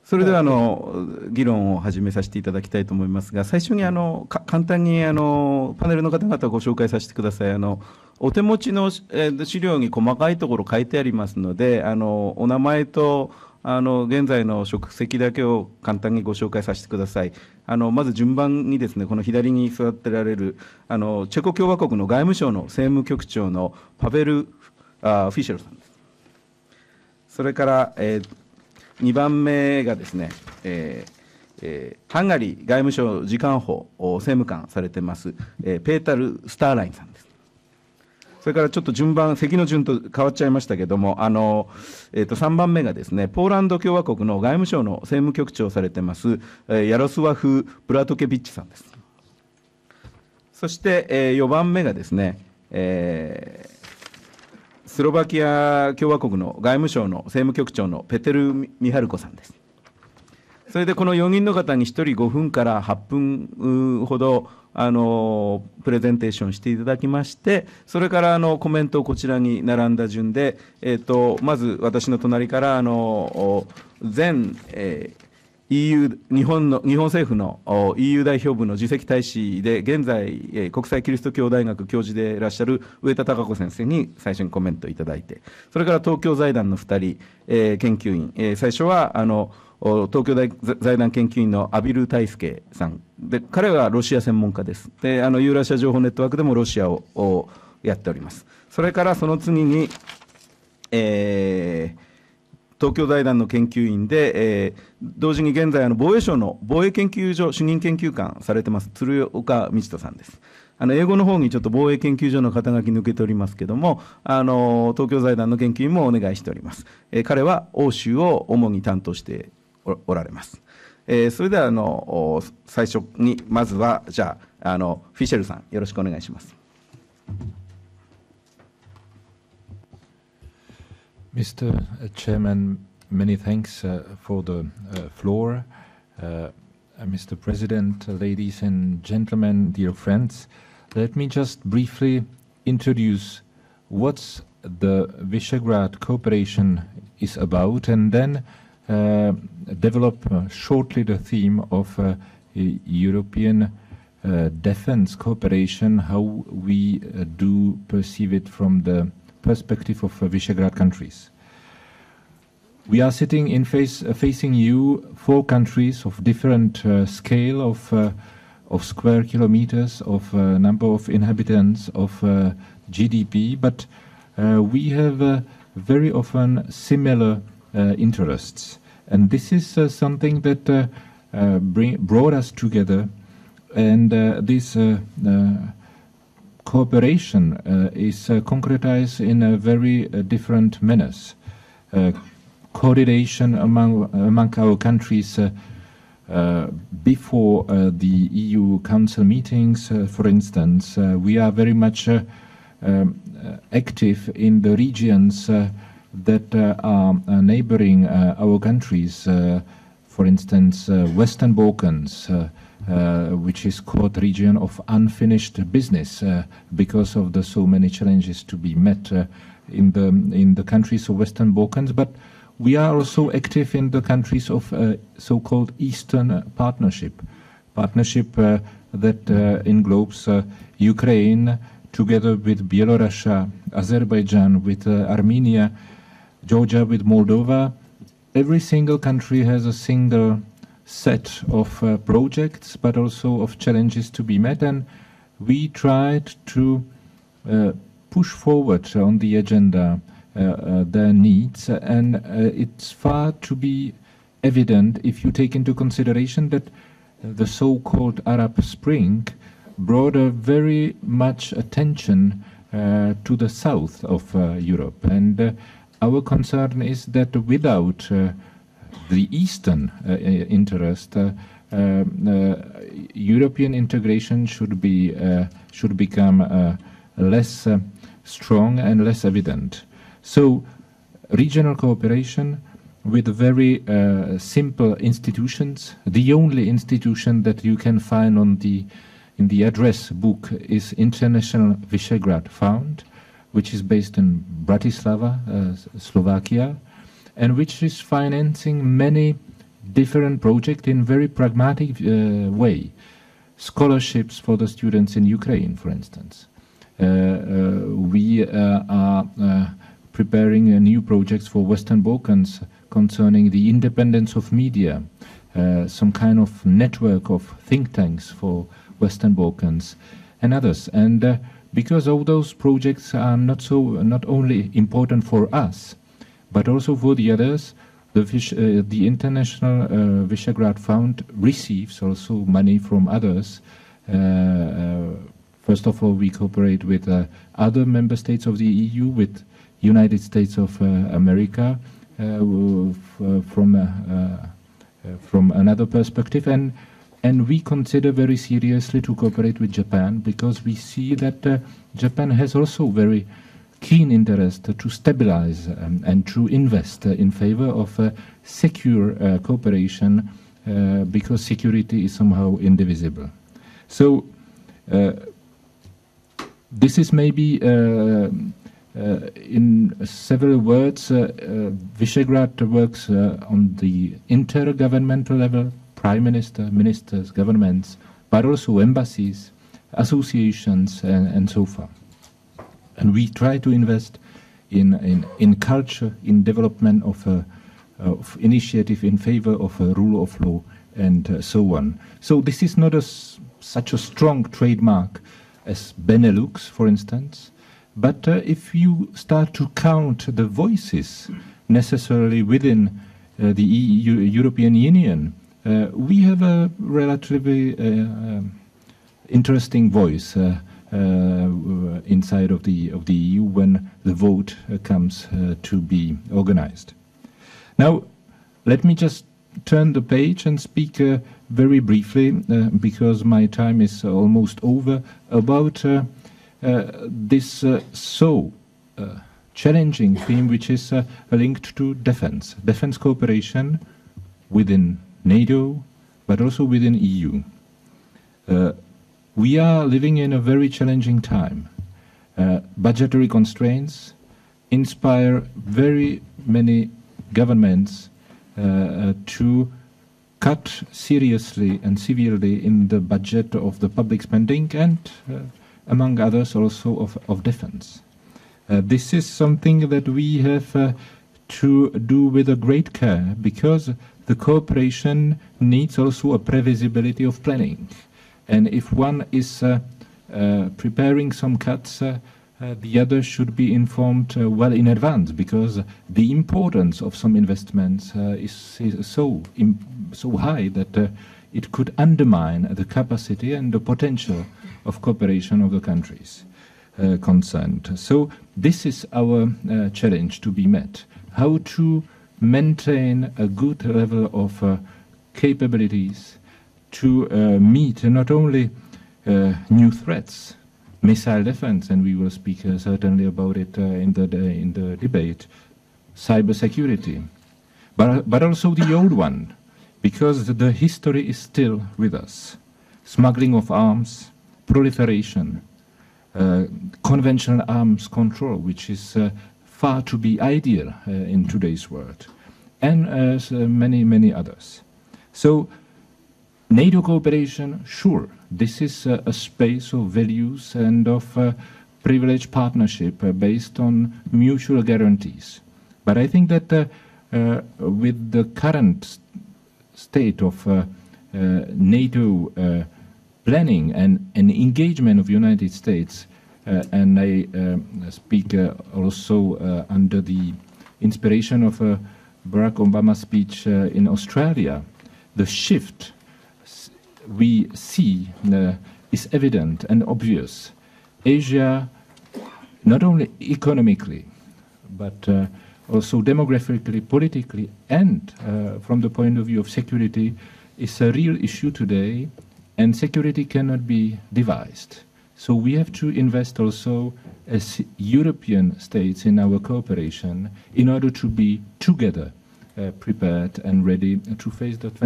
それでは議論を始めさせていただきたいと思いますが、最初に簡単にパネルの方々をご紹介させてください。お手持ちの資料に細かいところ書いてありますので、お名前と現在の職責だけを簡単にご紹介させてください。まず順番にですね、この左に座ってられるチェコ共和国の外務省の政務局長のパベル・フィシェルさんです。それから、2番目がですね、ハンガリー外務省次官補政務官されてます、ペータル・スターラインさんです。それからちょっと順番、席の順と変わっちゃいましたけれども、3番目がですね、ポーランド共和国の外務省の政務局長をされてます、ヤロスワフ・ブラトケビッチさんです。そして、4番目がですね、スロバキア共和国の外務省の政務局長のペテル・ミハルコさんです。それでこの4人の方に1人5分から8分ほどプレゼンテーションしていただきまして、それからコメントをこちらに並んだ順で、まず私の隣から前、EU 日本政府の EU 代表部の次席大使で、現在、国際キリスト教大学教授でいらっしゃる上田孝子先生に最初にコメントいただいて、それから東京財団の2人、研究員、最初は東京財団研究員の畔蒜泰介さんで、彼はロシア専門家です。で、ユーラシア情報ネットワークでもロシアをやっております。それからその次に、東京財団の研究員で、同時に現在防衛省の防衛研究所主任研究官されてます鶴岡道人さんです。英語の方にちょっと防衛研究所の肩書き抜けておりますけれども、東京財団の研究員もお願いしております。彼は欧州を主に担当しておられます。それでは最初にまずはじゃあフィシェルさん、よろしくお願いします。 Mr. Chairman, many thanks for the floor. Mr. President, ladies and gentlemen, dear friends, let me just briefly introduce what the Visegrad cooperation is about, and then develop shortly the theme of European defense cooperation, how we do perceive it from the perspective of Visegrad countries. We are sitting in facing you 4 countries of different scale of square kilometers, of number of inhabitants, of GDP, but we have very often similar interests, and this is something that brought us together, and this cooperation is concretized in a very different manners. Coordination among our countries before the EU Council meetings, for instance, we are very much active in the regions that are neighboring our countries, for instance, Western Balkans, which is called region of unfinished business because of the so many challenges to be met in the countries of Western Balkans, but we are also active in the countries of so-called Eastern Partnership that englobes Ukraine, together with Belarus, Azerbaijan, with Armenia, Georgia, with Moldova. Every single country has a single set of projects, but also of challenges to be met, and we tried to push forward on the agenda their needs, and it's far to be evident if you take into consideration that the so-called Arab Spring brought a very much attention to the south of Europe, and our concern is that without the Eastern interest, European integration should become less strong and less evident. So, regional cooperation with very simple institutions. The only institution that you can find in the address book is International Visegrad Fund, which is based in Bratislava, Slovakia, and which is financing many different projects in very pragmatic way. Scholarships for the students in Ukraine, for instance. We are preparing new projects for Western Balkans concerning the independence of media, some kind of network of think tanks for Western Balkans and others. And because all those projects are not only important for us, but also for the others, the International Visegrad Fund receives also money from others. First of all, we cooperate with other member states of the EU, with United States of America, from another perspective, and we consider very seriously to cooperate with Japan, because we see that Japan has also very keen interest to stabilize and to invest in favor of secure cooperation, because security is somehow indivisible. So this is maybe in several words, Visegrad works on the intergovernmental level, prime minister, ministers, governments, but also embassies, associations, and so far. And we try to invest in culture, in development of initiative in favor of rule of law, and so on. So this is not such a strong trademark as Benelux, for instance. But if you start to count the voices necessarily within the European Union, we have a relatively interesting voice inside of the EU when the vote comes to be organized. Now, let me just turn the page and speak very briefly, because my time is almost over, about this challenging theme, which is linked to defense cooperation within NATO, but also within EU. We are living in a very challenging time. Budgetary constraints inspire very many governments to cut seriously and severely in the budget of the public spending and among others also of defense. This is something that we have to do with a great care, because the cooperation needs also a previsibility of planning. And if one is preparing some cuts, the other should be informed well in advance, because the importance of some investments is so high that it could undermine the capacity and the potential of cooperation of the countries concerned. So this is our challenge to be met. How to maintain a good level of capabilities to meet not only new threats, missile defense, and we will speak certainly about it in the debate, cybersecurity, but also the old one, because the history is still with us. Smuggling of arms, proliferation, conventional arms control, which is far to be ideal in today's world, and many, many others. So NATO cooperation, sure, this is a space of values and of privileged partnership based on mutual guarantees. But I think that with the current state of NATO planning and engagement of the United States, and I speak also under the inspiration of Barack Obama's speech in Australia, the shift we see is evident and obvious. Asia, not only economically, but also demographically, politically, and from the point of view of security, is a real issue today, and security cannot be devised. So we have to invest also as European states in our cooperation in order to be together prepared and ready to face the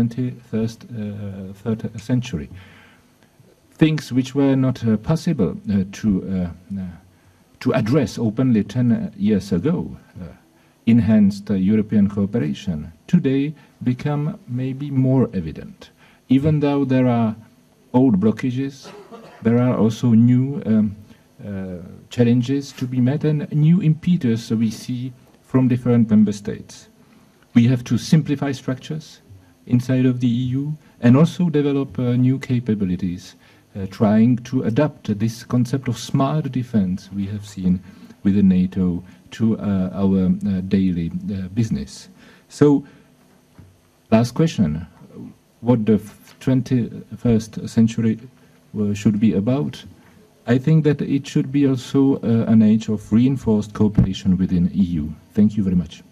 21st century. Things which were not possible to address openly 10 years ago, enhanced European cooperation today become maybe more evident. Even though there are old blockages, there are also new challenges to be met and new impetus we see from different member states. We have to simplify structures inside of the EU and also develop new capabilities, trying to adapt this concept of smart defense we have seen within NATO to our daily business. So, last question, what the 21st century should be about? I think that it should be also an age of reinforced cooperation within EU. Thank you very much.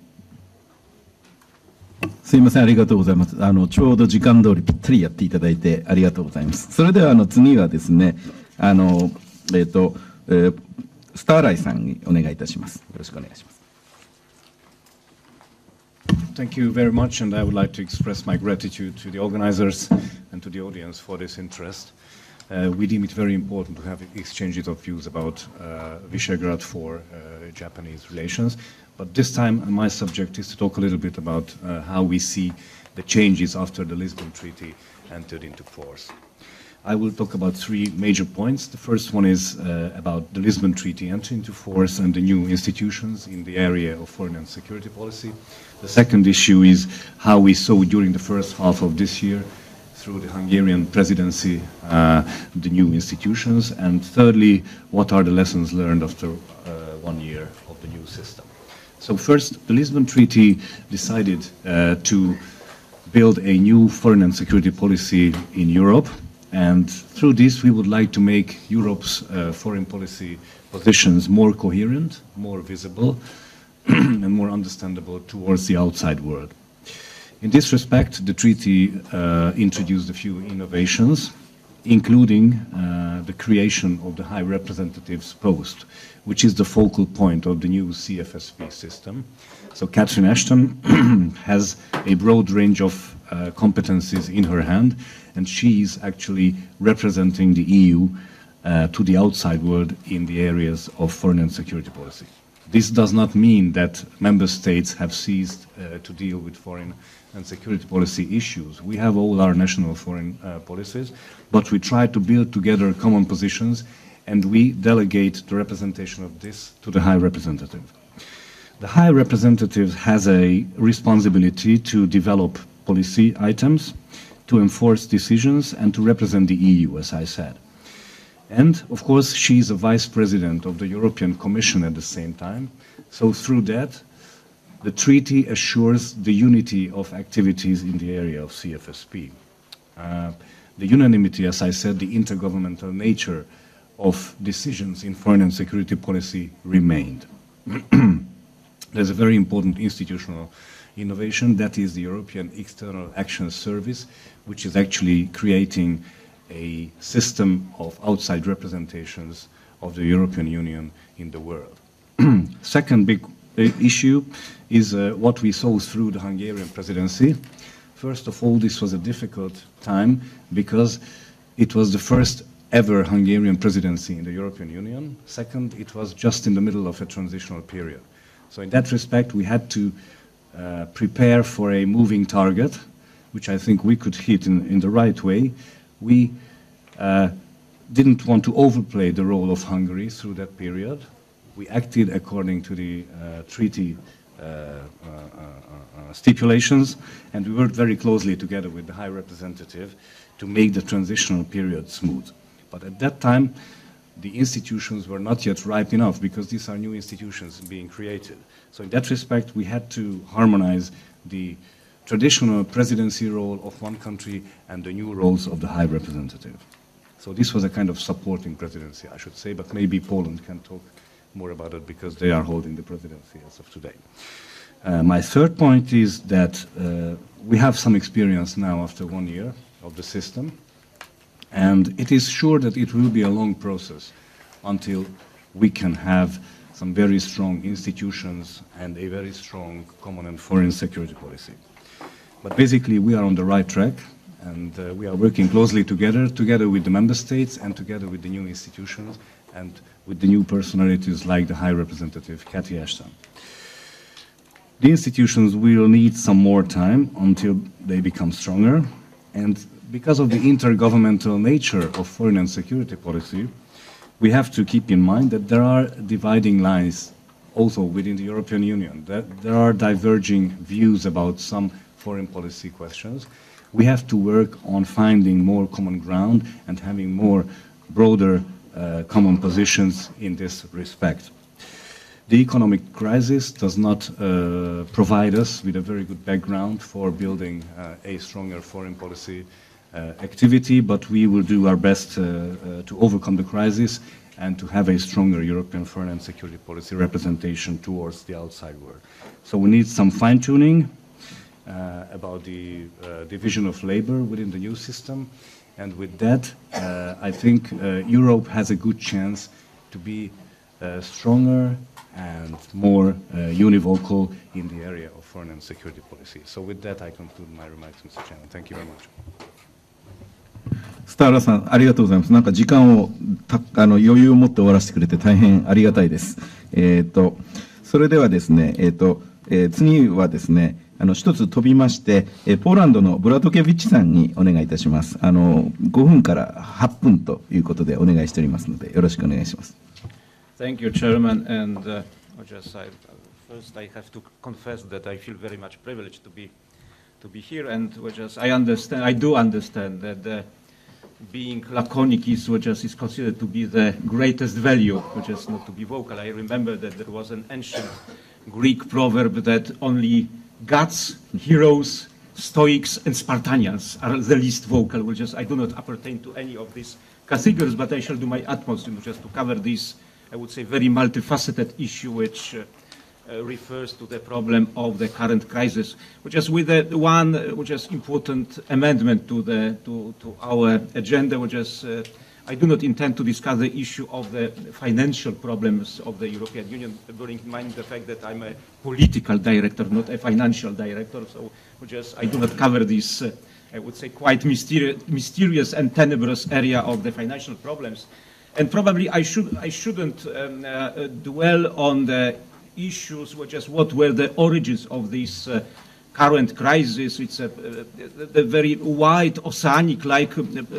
すいません、ありがとうございます。ちょうど時間通りぴったりやっていただいてありがとうございます。それでは次はですね、スターライさんにお願いいたします。よろしくお願いします。 Thank you very much, and I would like to express my gratitude to the organizers and to the audience for this interest. We deem it very important to have exchanges of views about Visegrad for Japanese relations. But this time, my subject is to talk a little bit about how we see the changes after the Lisbon Treaty entered into force. I will talk about three major points. The first one is about the Lisbon Treaty entering into force and the new institutions in the area of foreign and security policy. The second issue is how we saw during the first half of this year, through the Hungarian presidency, the new institutions. And thirdly, what are the lessons learned after 1 year of the new system? So first, the Lisbon Treaty decided to build a new foreign and security policy in Europe. And through this, we would like to make Europe's foreign policy positions more coherent, more visible, and more understandable towards the outside world. In this respect, the treaty introduced a few innovations, including the creation of the High Representative's post, which is the focal point of the new CFSP system. So Catherine Ashton has a broad range of competencies in her hand, and she is actually representing the EU to the outside world in the areas of foreign and security policy. This does not mean that member states have ceased to deal with foreign and security policy issues. We have all our national foreign policies, but we try to build together common positions, and we delegate the representation of this to the High Representative. The High Representative has a responsibility to develop policy items, to enforce decisions, and to represent the EU, as I said. And, of course, she is a vice president of the European Commission at the same time. So through that, the treaty assures the unity of activities in the area of CFSP. The unanimity, as I said, the intergovernmental nature of decisions in foreign and security policy remained. There's a very important institutional innovation, that is the European External Action Service, which is actually creating a system of outside representations of the European Union in the world. Second big issue is what we saw through the Hungarian presidency. First of all, this was a difficult time because it was the first ever Hungarian presidency in the European Union. Second, it was just in the middle of a transitional period. So in that respect, we had to prepare for a moving target, which I think we could hit in the right way. We didn't want to overplay the role of Hungary through that period. We acted according to the treaty stipulations, and we worked very closely together with the High Representative to make the transitional period smooth. But at that time, the institutions were not yet ripe enough because these are new institutions being created. So in that respect, we had to harmonize the traditional presidency role of one country and the new roles of the High Representative. So this was a kind of supporting presidency, I should say, but maybe Poland can talk more about it because they are holding the presidency as of today. My third point is that we have some experience now after 1 year of the system, and it is sure that it will be a long process until we can have some very strong institutions and a very strong common and foreign security policy. But basically, we are on the right track, and we are working closely together with the member states and together with the new institutions and with the new personalities like the High Representative Cathy Ashton. The institutions will need some more time until they become stronger, and because of the intergovernmental nature of foreign and security policy, we have to keep in mind that there are dividing lines also within the European Union, that there are diverging views about some foreign policy questions. We have to work on finding more common ground and having more broader common positions in this respect. The economic crisis does not provide us with a very good background for building a stronger foreign policy activity, but we will do our best to overcome the crisis and to have a stronger European foreign and security policy representation towards the outside world. So we need some fine-tuning about the division of labor within the new system. And with that, I think Europe has a good chance to be stronger and more univocal in the area of foreign and security policy. So with that, I conclude my remarks, Mr. Chairman. Thank you very much. スターラさん、ありがとうございます。なんか時間を余裕を持って終わらせてくれて大変ありがたいです。それではですね、次はですね、一つ飛びまして、ポーランドのブラトケビッチさんにお願いいたします。5分から8分ということでお願いしておりますので、よろしくお願いします。 Thank you, Chairman. And first, I have to confess that I feel very much privileged to be here. And I do understand that being laconic is considered to be the greatest value, which is not to be vocal. I remember that there was an ancient Greek proverb that only gods, heroes, Stoics, and Spartanians are the least vocal, which is I do not appertain to any of these categories, but I shall do my utmost just to cover this, I would say, very multifaceted issue, which refers to the problem of the current crisis, which is with one which is important amendment to our agenda, which is I do not intend to discuss the issue of the financial problems of the European Union, bearing in mind the fact that I'm a political director, not a financial director, so I do not cover this, I would say, quite mysterious and tenebrous area of the financial problems. And probably I shouldn't dwell on the issues, which is what were the origins of this current crisis. It's a very wide, oceanic-like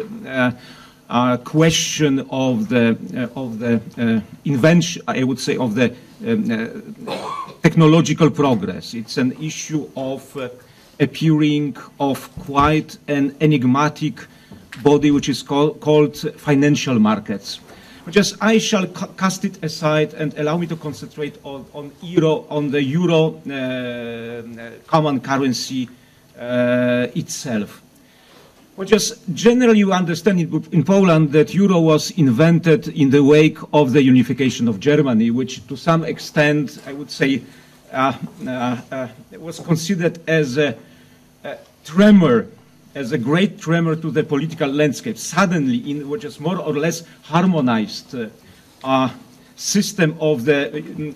question of the invention, I would say, of the technological progress. It's an issue of appearing of quite an enigmatic body, which is called financial markets. I shall cast it aside and allow me to concentrate on the euro common currency itself. Generally, you understand in Poland that euro was invented in the wake of the unification of Germany, which to some extent, I would say, was considered as a tremor, as a great tremor to the political landscape. Suddenly, in which is more or less harmonized system of the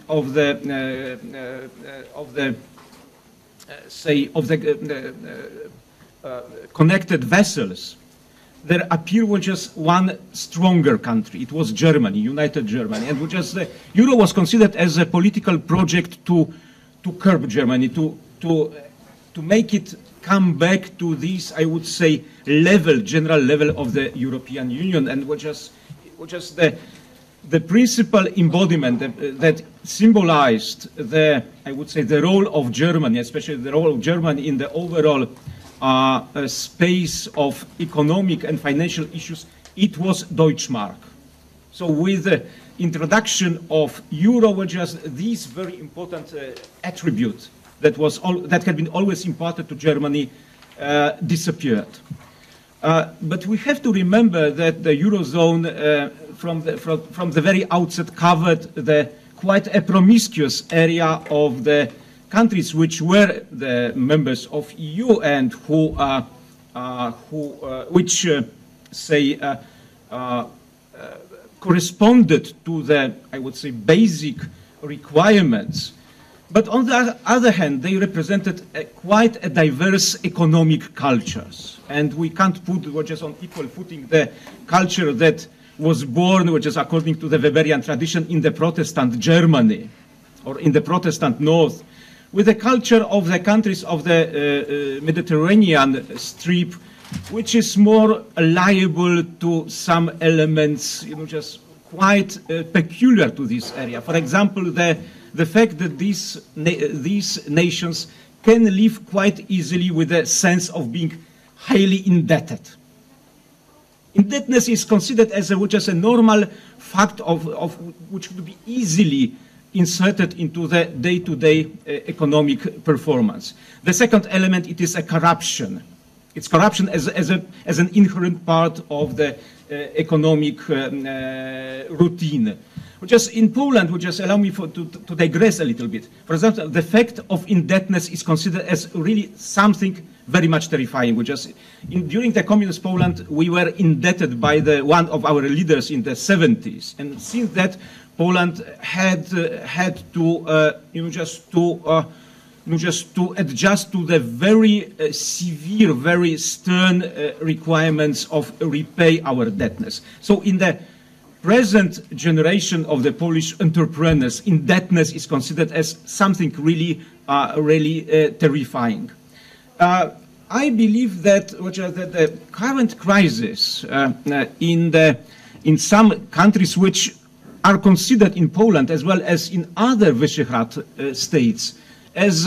connected vessels, there appeared just one stronger country. It was Germany, United Germany, and the euro was considered as a political project to curb Germany, to make it come back to this, I would say, general level of the European Union, and which is the principal embodiment that symbolized I would say, the role of Germany, especially the role of Germany in the overall space of economic and financial issues. It was Deutschmark. So with the introduction of euro, which was this very important attribute that had been always imparted to Germany, disappeared. But we have to remember that the Eurozone, from the very outset, covered quite a promiscuous area of the countries which were the members of EU and which corresponded to the, I would say, basic requirements. But on the other hand, they represented quite a diverse economic cultures. And we can't put just on equal footing the culture that was born, which is according to the Weberian tradition, in the Protestant Germany or in the Protestant North, with the culture of the countries of the Mediterranean Strip, which is more liable to some elements, just quite peculiar to this area. For example, the fact that these nations can live quite easily with a sense of being highly indebted. Indebtedness is considered as a normal fact of which could be easily inserted into the day-to-day economic performance. The second element, it is a corruption. It's corruption as an inherent part of the economic routine. Just in Poland, would just allow me to digress a little bit. For example, the fact of indebtedness is considered as really something very much terrifying. During the communist Poland, we were indebted by one of our leaders in the 70s, and since that, Poland had to just to adjust to the very severe, very stern requirements of repay our indebtedness. So in the present generation of the Polish entrepreneurs, indebtedness is considered as something really terrifying. I believe that the current crisis in some countries which are considered in Poland as well as in other Visegrad states as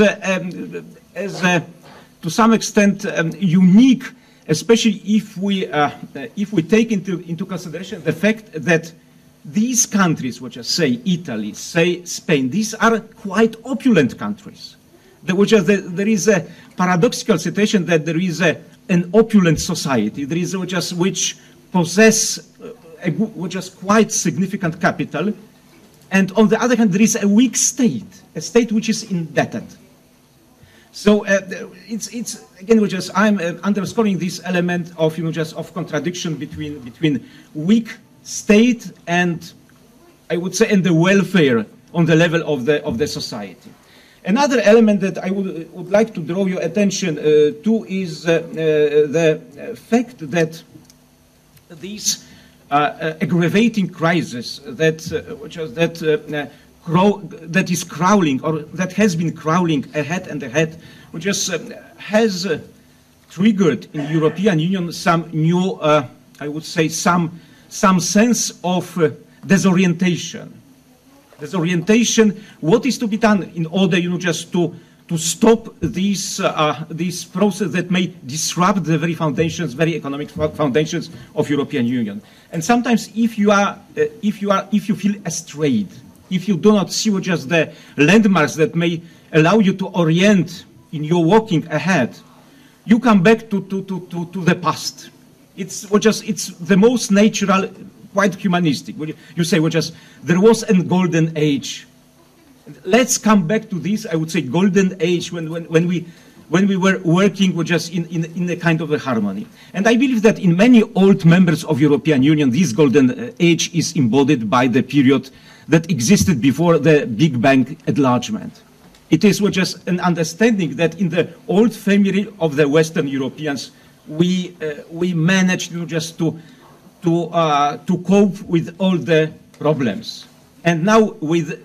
to some extent unique, especially if we take into consideration the fact that these countries, which are, say, Italy, say, Spain, these are quite opulent countries. There is a paradoxical situation that there is an opulent society, there is which possess which is quite significant capital, and on the other hand, there is a weak state, a state which is indebted. So it's again, I'm underscoring this element of of contradiction between weak state and, I would say, and the welfare on the level of the society. Another element that I would like to draw your attention to is the fact that these aggravating crisis that is crawling, or that has been crawling ahead and ahead, which has triggered in the European Union some new, I would say, some sense of disorientation. Disorientation. What is to be done in order, to stop this process that may disrupt the very foundations, very economic foundations of European Union. And sometimes, if you feel astray, if you do not see just the landmarks that may allow you to orient in your walking ahead, you come back to the past. It's the most natural, quite humanistic. You say, there was a golden age. Let's come back to this, I would say, golden age when we were working in a kind of a harmony. And I believe that in many old members of European Union, this golden age is embodied by the period that existed before the Big Bang enlargement. It is just an understanding that in the old family of the Western Europeans, we managed to cope with all the problems. And now with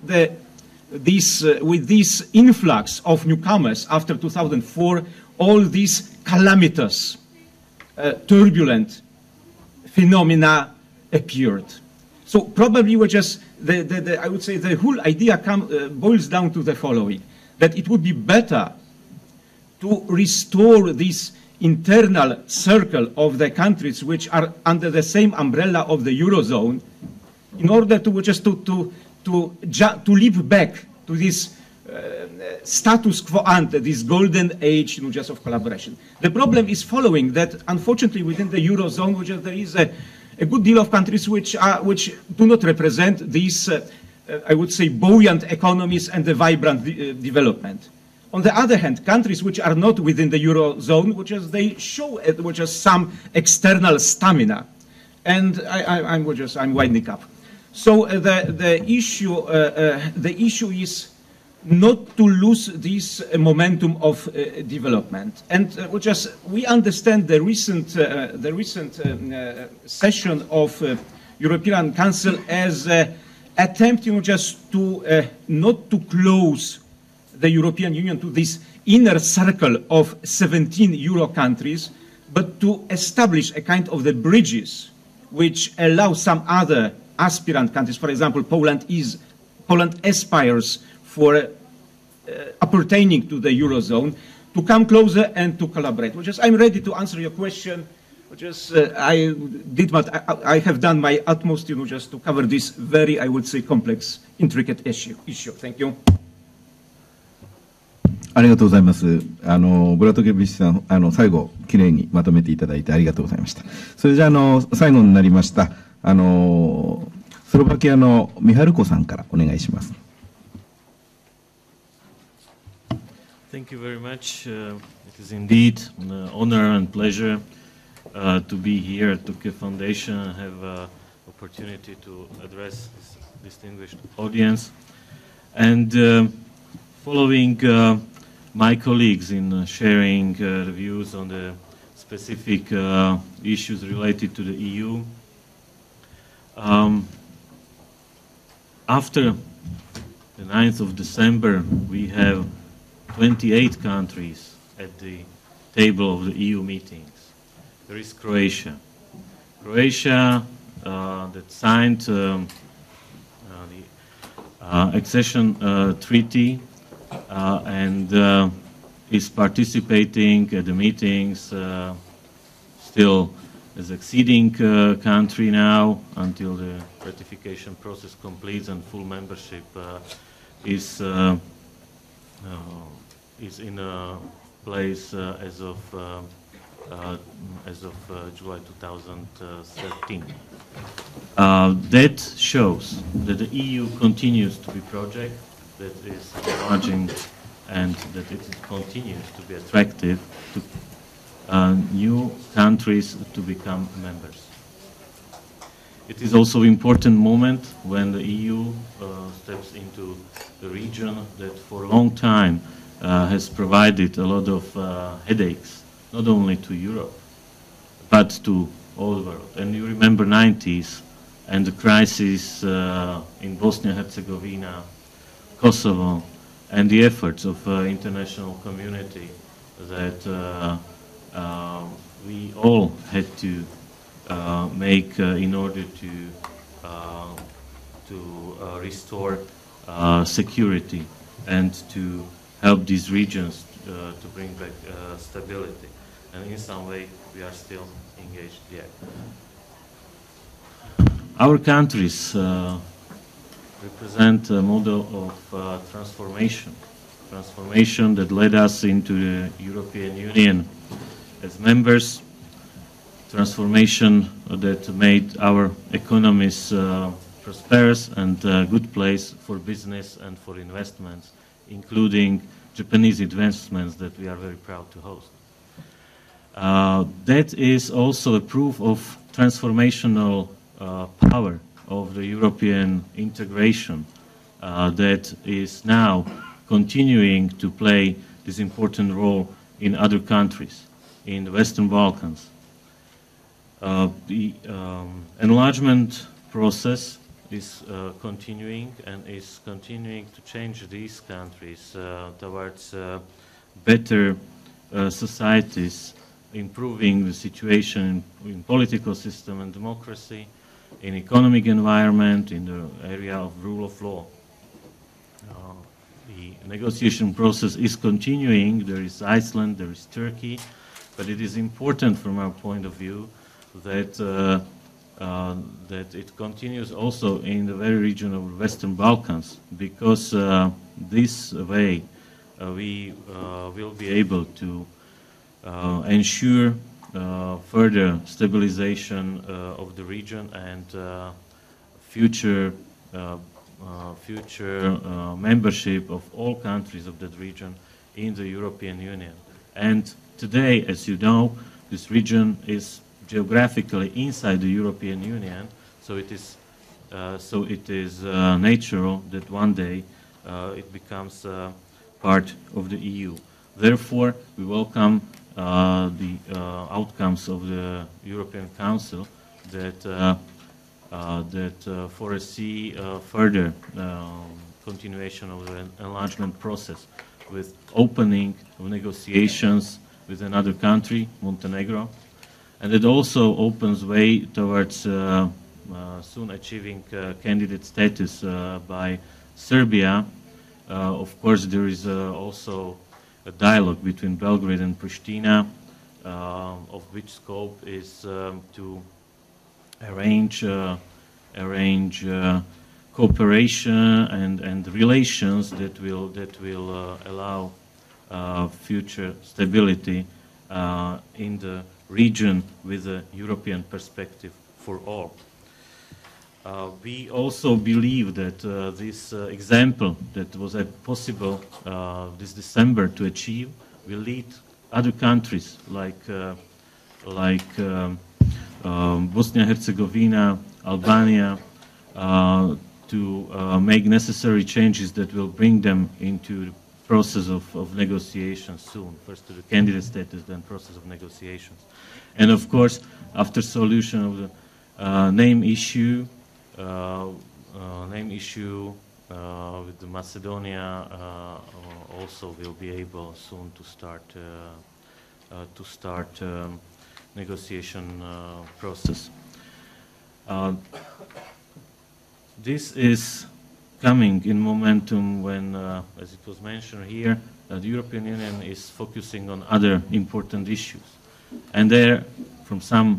this influx of newcomers after 2004, all these calamitous, turbulent phenomena appeared. So probably I would say the whole idea boils down to the following, that it would be better to restore this internal circle of the countries which are under the same umbrella of the Eurozone, in order to live back to this status quo ante, this golden age of collaboration. The problem is following that, unfortunately, within the Eurozone, there is a good deal of countries which do not represent these, I would say, buoyant economies and the vibrant development. On the other hand, countries which are not within the Eurozone, they show some external stamina. And I'm winding up. So the issue is not to lose this momentum of development. And we understand the recent session of European Council as attempt, not to close the European Union to this inner circle of 17 Euro countries, but to establish a kind of the bridges which allow some other aspirant countries, for example, Poland aspires for appertaining to the Eurozone, to come closer and to collaborate. I'm ready to answer your question. I have done my utmost, just to cover this very, I would say, complex, intricate issue. Thank you. ありがとうございます。ブラトケビッチさん、最後、きれいにまとめていただいてありがとうございました。それじゃあ、最後になりました、スロバキアのミハルコさんからお願いします。 Thank you very much. It is indeed an honor and pleasure to be here at Tokyo Foundation and have an opportunity to address this distinguished audience. And following my colleagues in sharing views on the specific issues related to the EU, after the 9th of December, we have 28 countries at the table of the EU meetings. There is Croatia. Croatia that signed the accession treaty and is participating at the meetings still as acceding country now until the ratification process completes and full membership is in place as of July 2013. That shows that the EU continues to be a project that is enlarging and that it continues to be attractive to new countries to become members. It is also an important moment when the EU steps into the region that for a long time has provided a lot of headaches, not only to Europe, but to all the world. And you remember 90s and the crisis in Bosnia-Herzegovina, Kosovo, and the efforts of international community that we all had to make in order to restore security and to help these regions to bring back stability. And in some way, we are still engaged there. Our countries represent a model of transformation that led us into the European Union as members, transformation that made our economies prosperous and a good place for business and for investments, including Japanese investments that we are very proud to host. That is also a proof of transformational power of the European integration that is now continuing to play this important role in other countries, in the Western Balkans. The enlargement process is continuing and is continuing to change these countries towards better societies, improving the situation in political system and democracy, in economic environment, in the area of rule of law. The negotiation process is continuing. There is Iceland, there is Turkey, but it is important from our point of view that that it continues also in the very region of Western Balkans, because this way we will be able to ensure further stabilization of the region and future membership of all countries of that region in the European Union. And today, as you know, this region is geographically inside the European Union, so it is natural that one day it becomes part of the EU. Therefore, we welcome the outcomes of the European Council that foresee further continuation of the enlargement process with opening of negotiations with another country, Montenegro, and it also opens way towards soon achieving candidate status by Serbia. Of course, there is also a dialogue between Belgrade and Pristina, of which scope is to arrange cooperation and relations that will allow future stability in the region with a European perspective for all. We also believe that this example that was possible this December to achieve will lead other countries like Bosnia Herzegovina, Albania, to make necessary changes that will bring them into the process of negotiations soon. First to the candidate status, then process of negotiations. And of course, after solution of the name issue with the Macedonia, also will be able soon to start negotiation process. This is coming in momentum when, as it was mentioned here, the European Union is focusing on other important issues, and there, from some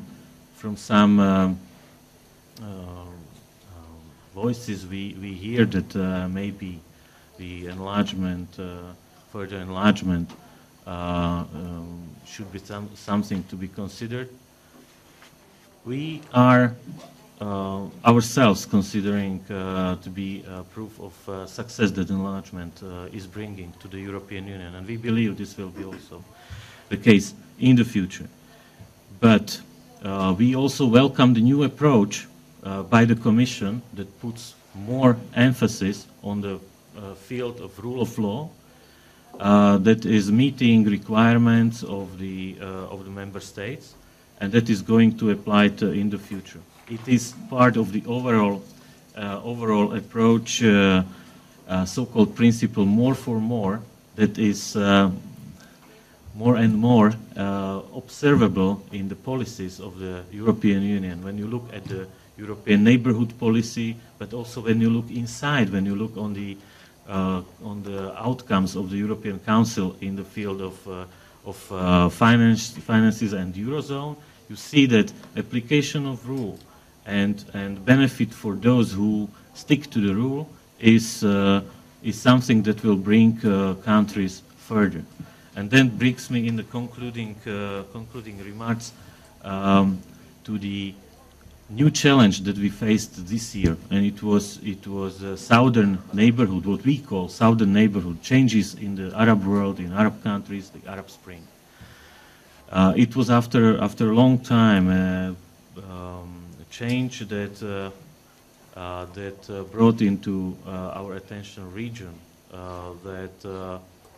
voices, we hear that maybe the enlargement, further enlargement, should be something to be considered. We are ourselves considering to be proof of success that enlargement is bringing to the European Union, and we believe this will be also the case in the future. But we also welcome the new approach by the Commission that puts more emphasis on the field of rule of law, that is meeting requirements of the member states, and that is going to apply in the future. It is part of the overall approach, so-called principle more for more, that is more and more observable in the policies of the European Union. When you look at the European neighborhood policy, but also when you look inside, when you look on the outcomes of the European Council in the field of finances and Eurozone, you see that application of rule and benefit for those who stick to the rule is something that will bring countries further. And then brings me in the concluding remarks to the new challenge that we faced this year, and it was a southern neighborhood, what we call southern neighborhood, changes in the Arab world, in Arab countries, the Arab Spring. It was after a long time a change that brought into our attention region that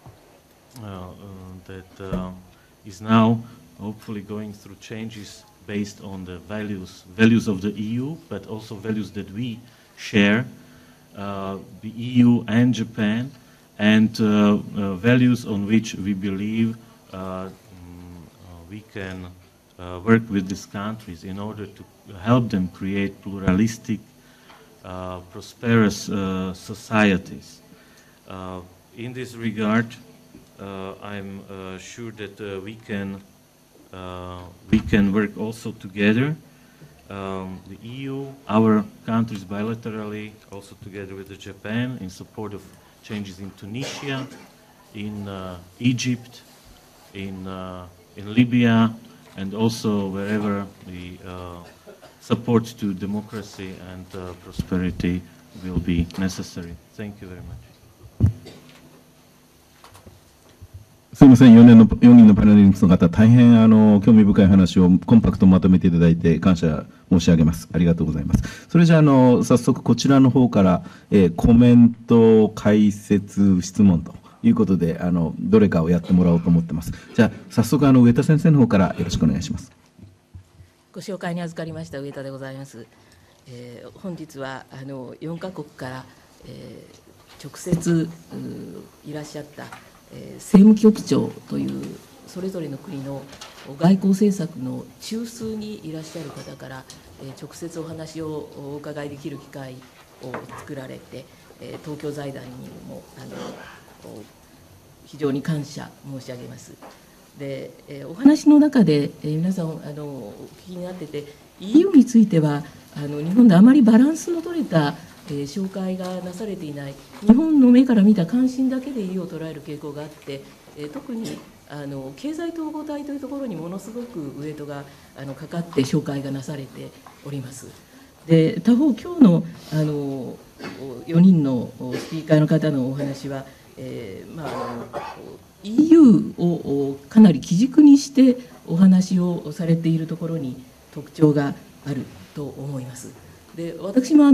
is now hopefully going through changes based on the values of the EU, but also values that we share, the EU and Japan, and values on which we believe we can work with these countries in order to help them create pluralistic, prosperous societies. In this regard, I'm sure that we can work also together, the EU, our countries bilaterally, also together with Japan, in support of changes in Tunisia, in Egypt, in Libya, and also wherever the support to democracy and prosperity will be necessary. Thank you very much. すみません、4人のパネリストの方、大変興味深い話をコンパクトにまとめていただいて感謝申し上げます。ありがとうございます。それじゃあ、早速こちらの方から、コメント、解説、質問ということで、どれかをやってもらおうと思ってます。じゃあ、早速上田先生の方からよろしくお願いします。 ご紹介に預かりました上田でございます。本日は4カ国から、 直接いらっしゃった、政務局長というそれぞれの国の外交政策の中枢にいらっしゃる方から、直接お話をお伺いできる機会を作られて、東京財団にも非常に感謝申し上げます。で、お話の中で、皆さんお聞きになってて EU については日本であまりバランスの取れた、紹介がなされていない、日本の目から見た関心だけで EU を捉える傾向があって、特に経済統合体というところにものすごくウエイトがかかって紹介がなされております。で、他方今日の4人のスピーカーの方のお話は、EU をかなり基軸にしてお話をされているところに特徴があると思います。で、私も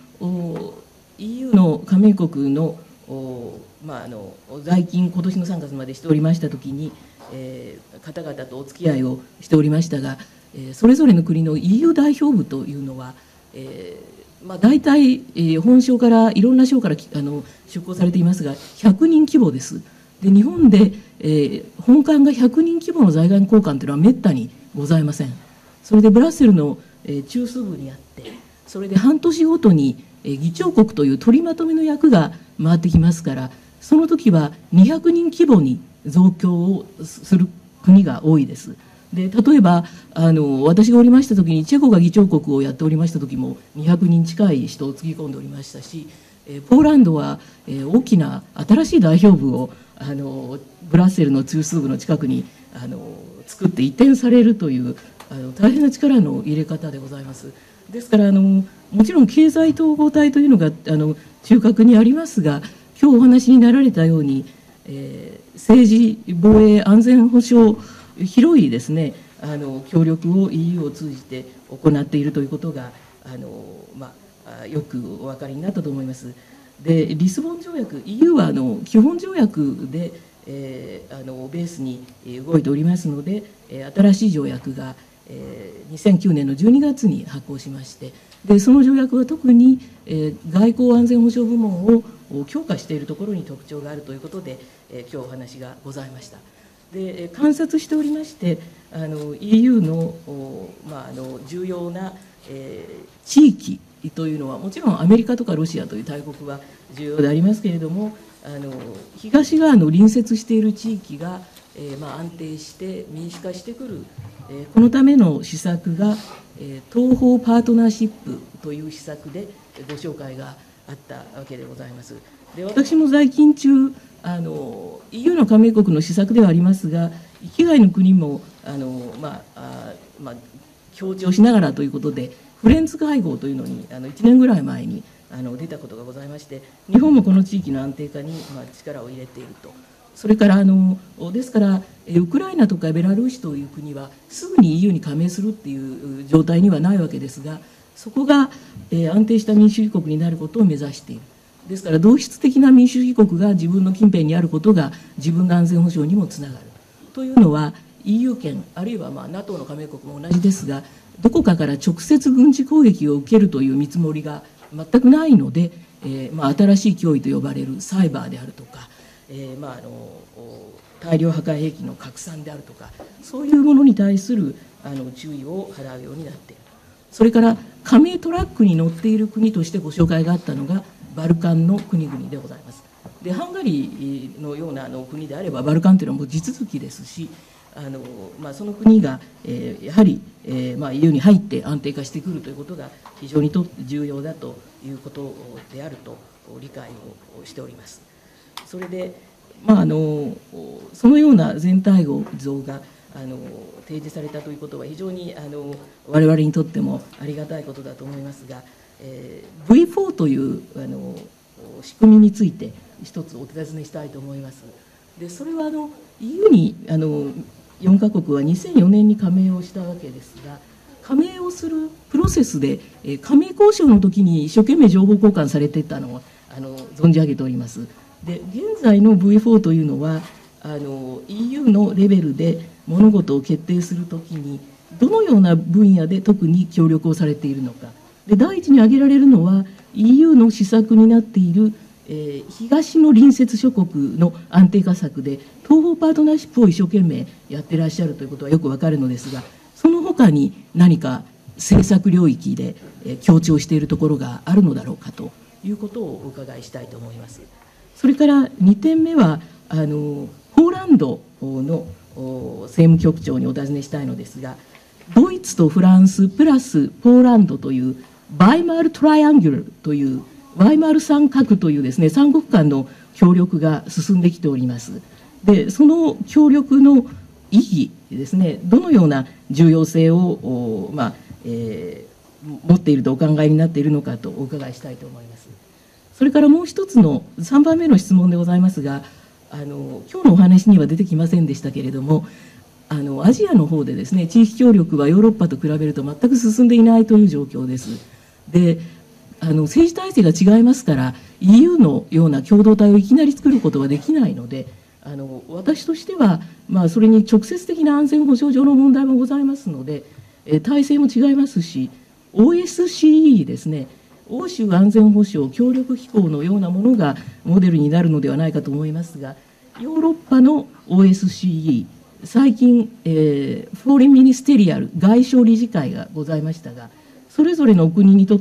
EU の加盟国の在勤今年の3月までしておりましたときに、方々とお付き合いをしておりましたが、それぞれの国の EU 代表部というのは、大体、本省からいろんな省から出向されていますが100人規模です。で、日本で、本館が100人規模の在外公館というのはめったにございません。それでブラッセルの、中枢部にあって、それで半年ごとに、議長国という取りまとめの役が回ってきますから、その時は200人規模に増強をする国が多いです。で、例えば私がおりました時にチェコが議長国をやっておりました時も200人近い人をつぎ込んでおりましたし、ポーランドは大きな新しい代表部をブラッセルの中枢部の近くに作って移転されるという大変な力の入れ方でございます。ですからもちろん経済統合体というのが中核にありますが、今日お話になられたように、政治防衛安全保障広いですね協力を EU を通じて行っているということがよくお分かりになったと思います。で、リスボン条約 EU は基本条約で、ベースに動いておりますので、新しい条約が2009年の12月に発効しまして、でその条約は特に外交安全保障部門を強化しているところに特徴があるということで、今日お話がございました。で、観察しておりまして、EU の、重要な、地域というのはもちろんアメリカとかロシアという大国は重要でありますけれども、東側の隣接している地域が、安定して民主化してくる、このための施策が、東方パートナーシップという施策でご紹介があったわけでございます。で、私も在勤中EU の加盟国の施策ではありますが、域外の国も協調しながらということでフレンズ会合というのに1年ぐらい前に出たことがございまして、日本もこの地域の安定化に力を入れていると。それからですからウクライナとかベラルーシという国はすぐに EU に加盟するっていう状態にはないわけですが、そこが安定した民主主義国になることを目指している。ですから同質的な民主主義国が自分の近辺にあることが自分の安全保障にもつながるというのは EU 圏あるいはNATO の加盟国も同じですが、どこかから直接軍事攻撃を受けるという見積もりが全くないので、新しい脅威と呼ばれるサイバーであるとか、大量破壊兵器の拡散であるとか、そういうものに対する注意を払うようになっている。それから加盟トラックに乗っている国としてご紹介があったのがバルカンの国々でございます。で、ハンガリーのような国であればバルカンというのはもう地続きですし、その国が、やはり、EU に入って安定化してくるということが非常に重要だということであると理解をしております。それで、そのような全体像が提示されたということは非常に我々にとってもありがたいことだと思いますが、V4 という仕組みについて一つお尋ねしたいと思います。で、それはEU に4カ国は2004年に加盟をしたわけですが、加盟をするプロセスで加盟交渉の時に一生懸命情報交換されていたのを存じ上げております。で、現在の V4 というのはEU のレベルで物事を決定するときにどのような分野で特に協力をされているのか。で、第一に挙げられるのは EU の施策になっている東の隣接諸国の安定化策で東方パートナーシップを一生懸命やってらっしゃるということはよくわかるのですが、その他に何か政策領域で強調しているところがあるのだろうかということをお伺いしたいと思います。それから2点目はポーランドの政務局長にお尋ねしたいのですが、ドイツとフランスプラスポーランドというバイマールトライアングルというワイマール三角というですね、三国間の協力が進んできております。で、その協力の意義ですね、どのような重要性を、持っているとお考えになっているのかとお伺いしたいと思います。それからもう一つの3番目の質問でございますが、今日のお話には出てきませんでしたけれども、アジアの方でですね、地域協力はヨーロッパと比べると全く進んでいないという状況です。で、政治体制が違いますから EU のような共同体をいきなり作ることはできないので、私としては、それに直接的な安全保障上の問題もございますので、体制も違いますし、OSCE ですね、欧州安全保障協力機構のようなものがモデルになるのではないかと思いますが、ヨーロッパの OSCE、最近、フォーリンミニステリアル外相理事会がございましたが、それぞれの国にとって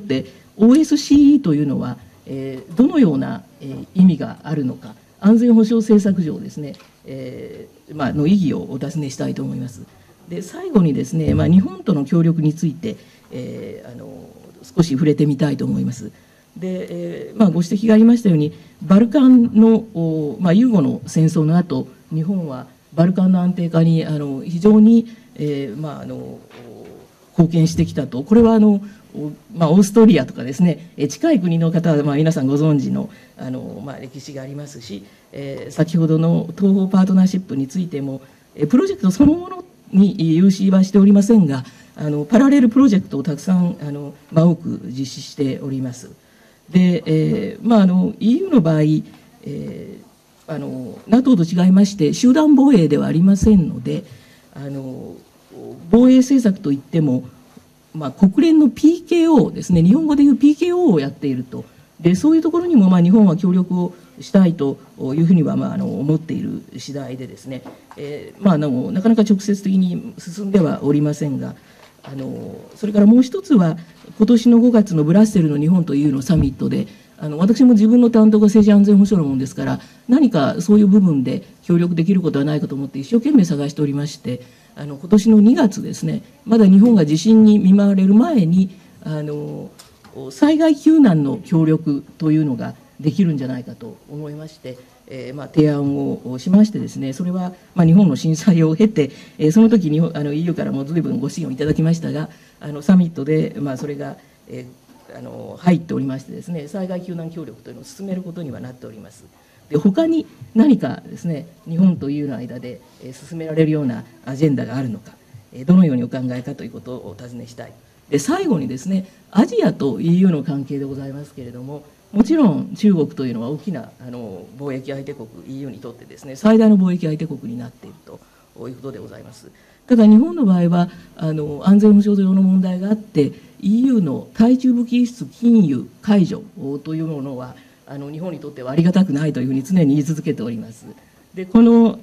OSCE というのは、どのような、意味があるのか、安全保障政策上ですね、の意義をお尋ねしたいと思います。で、最後にですね、日本との協力について、少し触れてみたいと思います。で、ご指摘がありましたように、バルカンの、ユーゴの戦争の後、日本はバルカンの安定化に非常に、貢献してきたと。これはオーストリアとかですね、近い国の方は、皆さんご存知の、歴史がありますし、先ほどの東方パートナーシップについても、プロジェクトそのものに融資はしておりませんが、パラレルプロジェクトをたくさん多く実施しております。で、EU の場合、NATO と違いまして集団防衛ではありませんので、防衛政策といっても、国連の PKO ですね、日本語でいう PKO をやっていると。で、そういうところにも日本は協力をしたいというふうには思っている次第でですね、なかなか直接的に進んではおりませんが、それからもう一つは今年の5月のブラッセルの日本と EU のサミットで、私も自分の担当が政治安全保障のものですから、何かそういう部分で協力できることはないかと思って一生懸命探しておりまして、今年の2月ですね、まだ日本が地震に見舞われる前に災害救難の協力というのができるんじゃないかと思いまして、提案をしましてですね、それは日本の震災を経て、その時にEU からも随分ご支援をいただきましたが、サミットでそれが入っておりましてですね、災害救難協力というのを進めることにはなっております。で、他に何かですね、日本と EU の間で進められるようなアジェンダがあるのか、どのようにお考えかということをお尋ねしたい。で、最後にですね、アジアと EU の関係でございますけれども、もちろん中国というのは大きな貿易相手国 EU にとってですね、最大の貿易相手国になっているということでございます。ただ日本の場合は安全保障上の問題があって、 EU の対中武器輸出禁輸解除というものは日本にとってはありがたくないというふうに常に言い続けております。で、この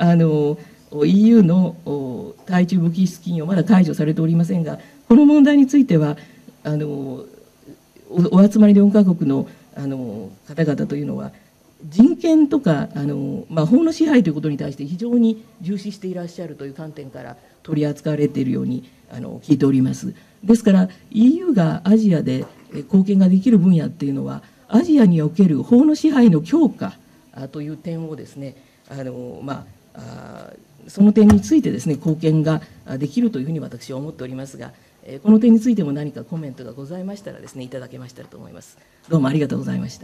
EU の対中武器輸出禁輸はまだ解除されておりませんが、この問題についてはお集まり4カ国の方々というのは人権とか法の支配ということに対して非常に重視していらっしゃるという観点から取り扱われているように聞いております。ですから EU がアジアで貢献ができる分野っていうのは、アジアにおける法の支配の強化という点をですね、その点についてですね、貢献ができるというふうに私は思っておりますが、この点についても何かコメントがございましたらですね、いただけましたらと思います。どうもありがとうございました。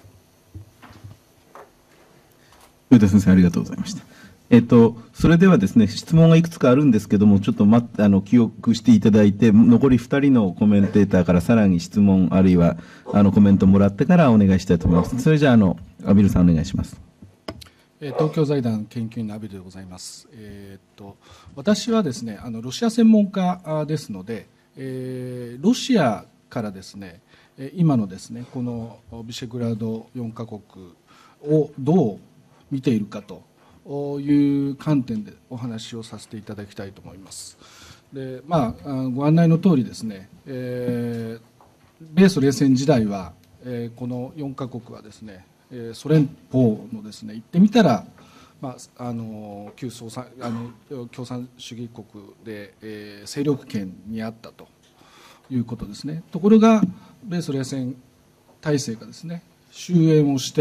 上田先生、ありがとうございました。それではですね、質問がいくつかあるんですけども、ちょっと記憶していただいて、残り2人のコメンテーターからさらに質問あるいはコメントもらってからお願いしたいと思います。それじゃあアビルさんお願いします。 東京財団研究員のアビルでございます。私はですね、ロシア専門家ですので、ロシアからですね、 今のですねこのビシェグラード4カ国をどう見ているかという観点でお話をさせていただきたいと思います。でご案内の通りですね、米ソ冷戦時代は、この4カ国はですねソ連邦のですね言ってみたら、旧共産主義国で、勢力圏にあったということですね。ところが米ソ冷戦体制がですね終焉をして、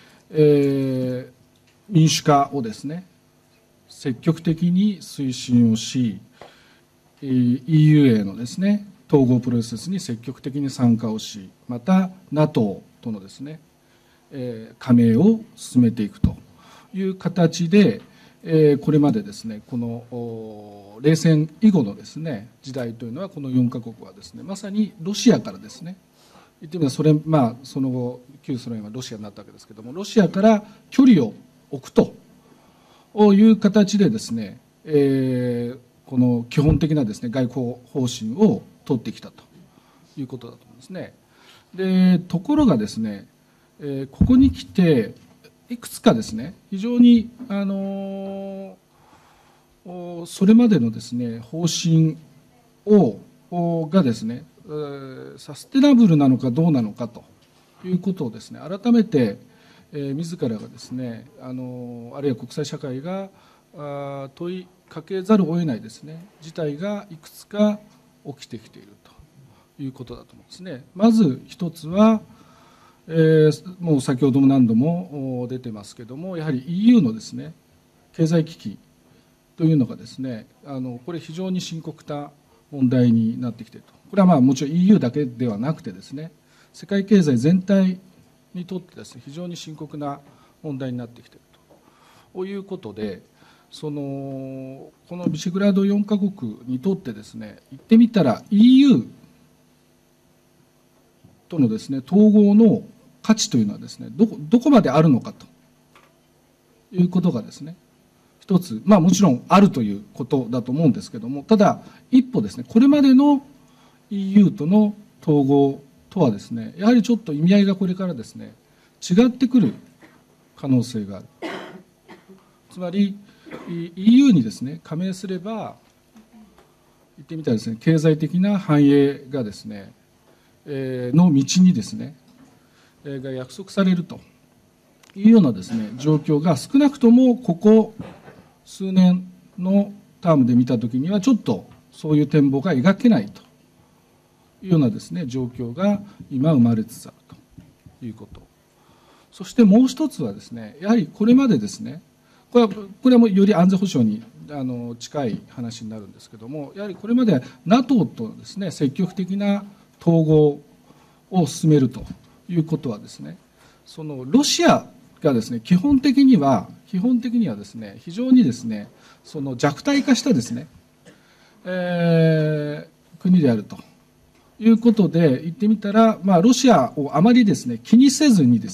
民主化をですね積極的に推進をし、EU へのですね統合プロセスに積極的に参加をし、また NATO とのですね、加盟を進めていくという形で、これまでですねこの冷戦以後のですね時代というのはこの4カ国はですねまさにロシアからですね言ってみればその後旧ソ連はロシアになったわけですけれども、ロシアから距離を置くという形でですね、この基本的なですね外交方針を取ってきたということだと思うんですね。でところがですね、ここに来ていくつかですね非常にそれまでのですね方針がですねサステナブルなのかどうなのかということをですね改めて自らがですねあるいは国際社会が問いかけざるを得ないですね事態がいくつか起きてきているということだと思うんですね。まず一つは、もう先ほども何度も出てますけれども、やはり EU のですね経済危機というのがですねこれ非常に深刻な問題になってきていると。これはもちろん EU だけではなくてですね世界経済全体にとってですね非常に深刻な問題になってきているということで、このビシェグラード4カ国にとってですね言ってみたら EU とのですね統合の価値というのはですねどこまであるのかということがですね一つもちろんあるということだと思うんですけども、ただ一歩ですねこれまでの EU との統合とはですねやはりちょっと意味合いがこれからですね違ってくる可能性がある。つまり EU にですね加盟すれば言ってみたらですね経済的な繁栄がですねの道にですねが約束されるというようなですね状況が少なくともここ数年のタームで見たときにはちょっとそういう展望が描けないというようなですね状況が今生まれつつあるということ。そしてもう一つはですねやはりこれまでですねこれはもうより安全保障に近い話になるんですけども、やはりこれまで NATO とですね積極的な統合を進めるということはですねそのロシアがですね基本的にはですね非常にですねその弱体化したですね、国であるということで言ってみたら、ロシアをあまりですね気にせずに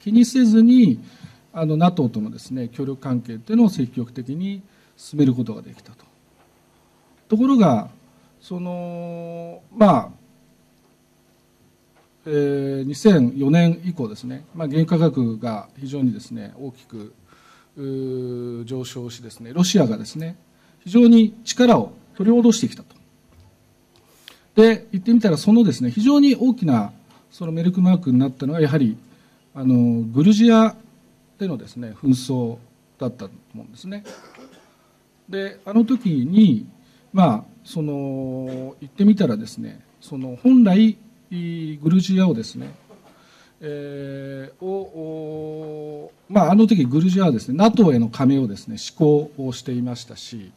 NATO とのですね協力関係というのを積極的に進めることができたと。ところが2004年以降ですね、原油価格が非常にですね大きく上昇しですねロシアがですね非常に力を取り戻してきたと。で言ってみたらそのですね非常に大きなそのメルクマークになったのはやはりグルジアでのですね紛争だったと思うんですね。で時に言ってみたらですね本来グルジアをですね時グルジアはですね NATO への加盟をですね施行をしていましたし、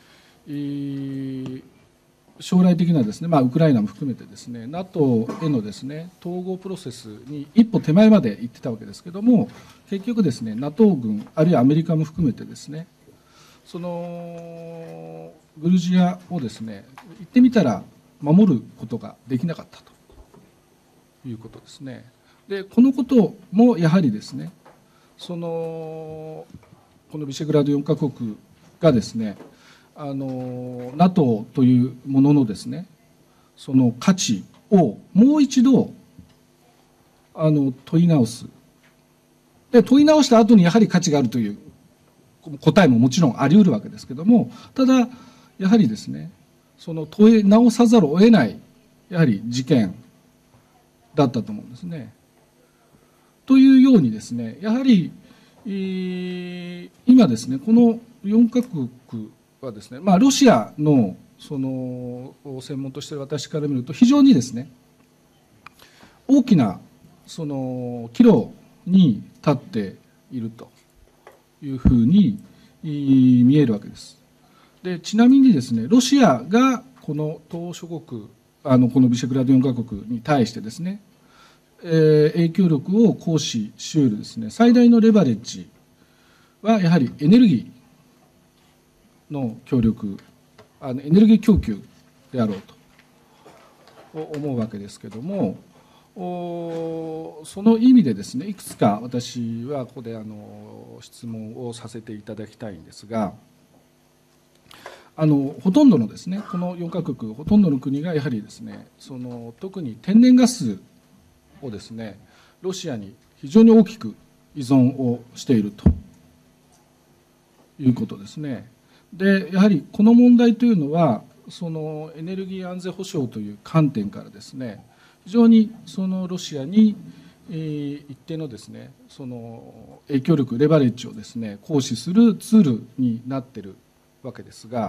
将来的なですねウクライナも含めてですね NATO へのですね統合プロセスに一歩手前まで行ってたわけですけども、結局ですね NATO 軍あるいはアメリカも含めてですねグルジアをですね言ってみたら守ることができなかったということですね。でこのこともやはりですねこのビシェグラード4カ国がですねNATO というもののですねその価値をもう一度問い直す。で、問い直した後にやはり価値があるという答えももちろんあり得るわけですけども、ただ、やはりですね、その問い直さざるを得ない、やはり事件だったと思うんですね。というようにですね、やはり、今ですね、この4カ国はですね、ロシアのその専門として私から見ると非常にですね、大きなその岐路に立っているというふうに見えるわけです。で、ちなみにですね、ロシアがこの東諸国、このビシェグラード4カ国に対してですね、影響力を行使し得るですね、最大のレバレッジはやはりエネルギーの協力、エネルギー供給であろうと思うわけですけれども、その意味でですね、いくつか私はここで質問をさせていただきたいんですが、ほとんどのですね、この4カ国、ほとんどの国がやはりですね、その特に天然ガスをですね、ロシアに非常に大きく依存をしているということですね。で、やはりこの問題というのは、そのエネルギー安全保障という観点からですね、非常にそのロシアに一定のですね、その影響力、レバレッジをですね、行使するツールになっているわけですが、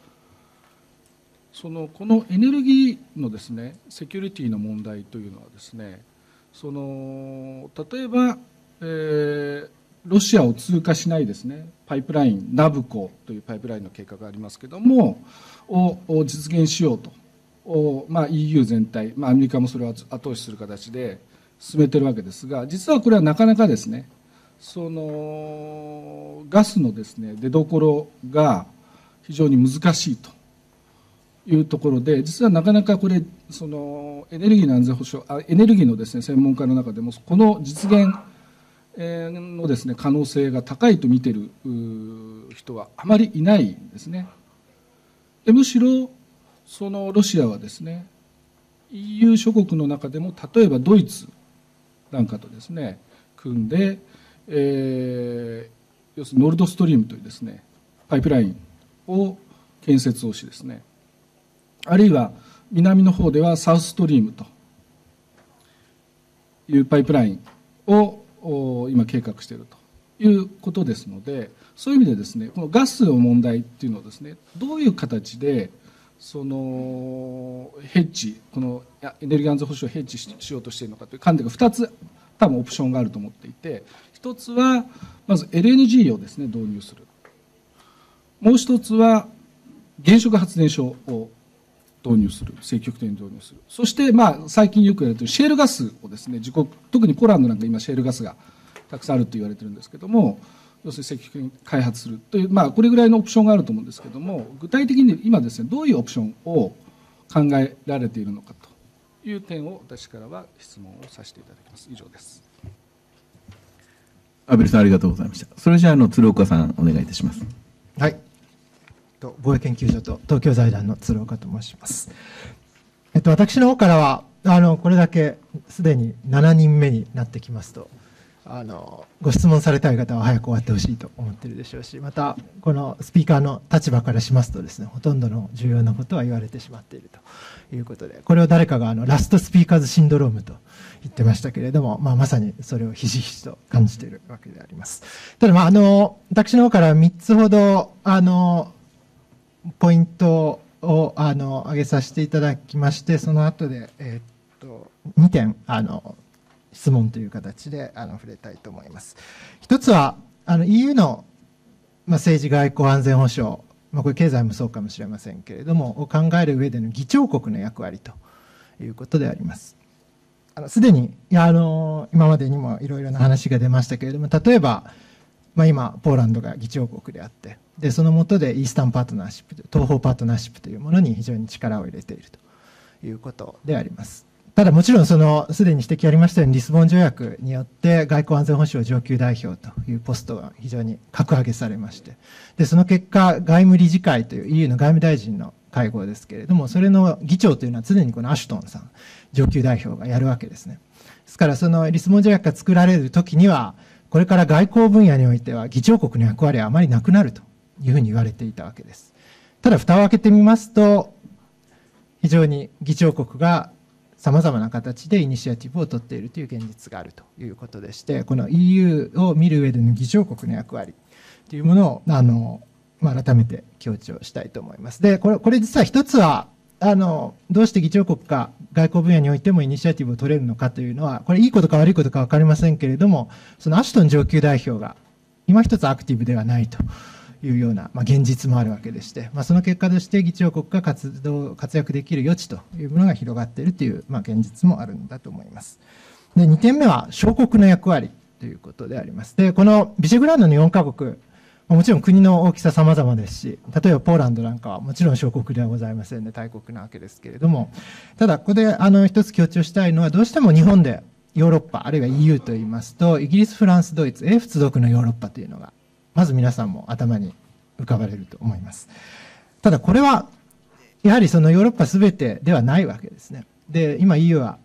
このエネルギーのですね、セキュリティの問題というのはですね、例えば、ロシアを通過しないですね、パイプライン、ナブコというパイプラインの計画がありますけれども、を実現しようと。EU 全体、アメリカもそれを後押しする形で進めているわけですが、実はこれはなかなかですね、そのガスのですね、出どころが非常に難しいというところで、実はなかなかこれ、そのエネルギーの安全保障、エネルギーのですね、専門家の中でも、この実現のですね、可能性が高いと見ている人はあまりいないんですね。で、むしろそのロシアはですね、EU 諸国の中でも、例えばドイツなんかとですね、組んで、要するにノルドストリームというですね、パイプラインを建設をしですね、あるいは南の方ではサウスストリームというパイプラインを今計画しているということですので、そういう意味でですね、このガスの問題っていうのをですね、どういう形でそのヘッジ、このエネルギー安全保障をヘッジしようとしているのかという観点が2つ多分オプションがあると思っていて、1つはまず LNG をですね、導入する。もう1つは原子力発電所を導入する、積極的に導入する。そして最近よく言われているシェールガスをですね、特にポーランドなんか今シェールガスがたくさんあると言われているんですけども、要するに積極的に開発するという、これぐらいのオプションがあると思うんですけども、具体的に今ですね、どういうオプションを考えられているのかという点を私からは質問をさせていただきます。以上です。 畔蒜さん、ありがとうございました。それじゃあ、鶴岡さん、お願いいたします。 はい。防衛研究所と東京財団の鶴岡と申します。私の方からは、これだけすでに7人目になってきますと、ご質問されたい方は早く終わってほしいと思っているでしょうし、また、このスピーカーの立場からしますとですね、ほとんどの重要なことは言われてしまっているということで、これを誰かがラストスピーカーズシンドロームと言ってましたけれども、まさにそれをひしひしと感じているわけであります。ただ、私の方から3つほど、ポイントを挙げさせていただきまして、その後で、2点、質問という形で触れたいと思います。一つはEU の政治外交安全保障、これ経済もそうかもしれませんけれどもを考える上での議長国の役割ということであります。すでに今までにもいろいろな話が出ましたけれども、例えば、今ポーランドが議長国であって、でその下でイースタンパートナーシップ、東方パートナーシップというものに非常に力を入れているということであります。ただもちろんすでに指摘ありましたようにリスボン条約によって外交安全保障上級代表というポストが非常に格上げされまして、でその結果外務理事会という EU の外務大臣の会合ですけれども、それの議長というのは常にこのアシュトンさん上級代表がやるわけですね。 ですからそのリスボン条約が作られるときには、これから外交分野においては議長国の役割はあまりなくなるというふうに言われていたわけです。ただ蓋を開けてみますと、非常に議長国がさまざまな形でイニシアティブを取っているという現実があるということでして、この EU を見る上での議長国の役割というものを改めて強調したいと思います。で、これ実は一つはどうして議長国が外交分野においてもイニシアティブを取れるのかというのは、これいいことか悪いことか分かりませんけれども、そのアシュトン上級代表が今一つアクティブではないというような、現実もあるわけでして、その結果として議長国が活躍できる余地というものが広がっているという、現実もあるんだと思います。で、2点目は小国の役割ということであります。で、このビシェグランドの4カ国、もちろん国の大きさ様々ですし、例えばポーランドなんかはもちろん小国ではございませんね、大国なわけですけれども、ただここで一つ強調したいのは、どうしても日本でヨーロッパ、あるいは EU といいますと、イギリス、フランス、ドイツ、英仏独のヨーロッパというのが、まず皆さんも頭に浮かばれると思います。ただこれは、やはりそのヨーロッパすべてではないわけですね。で、今 EU は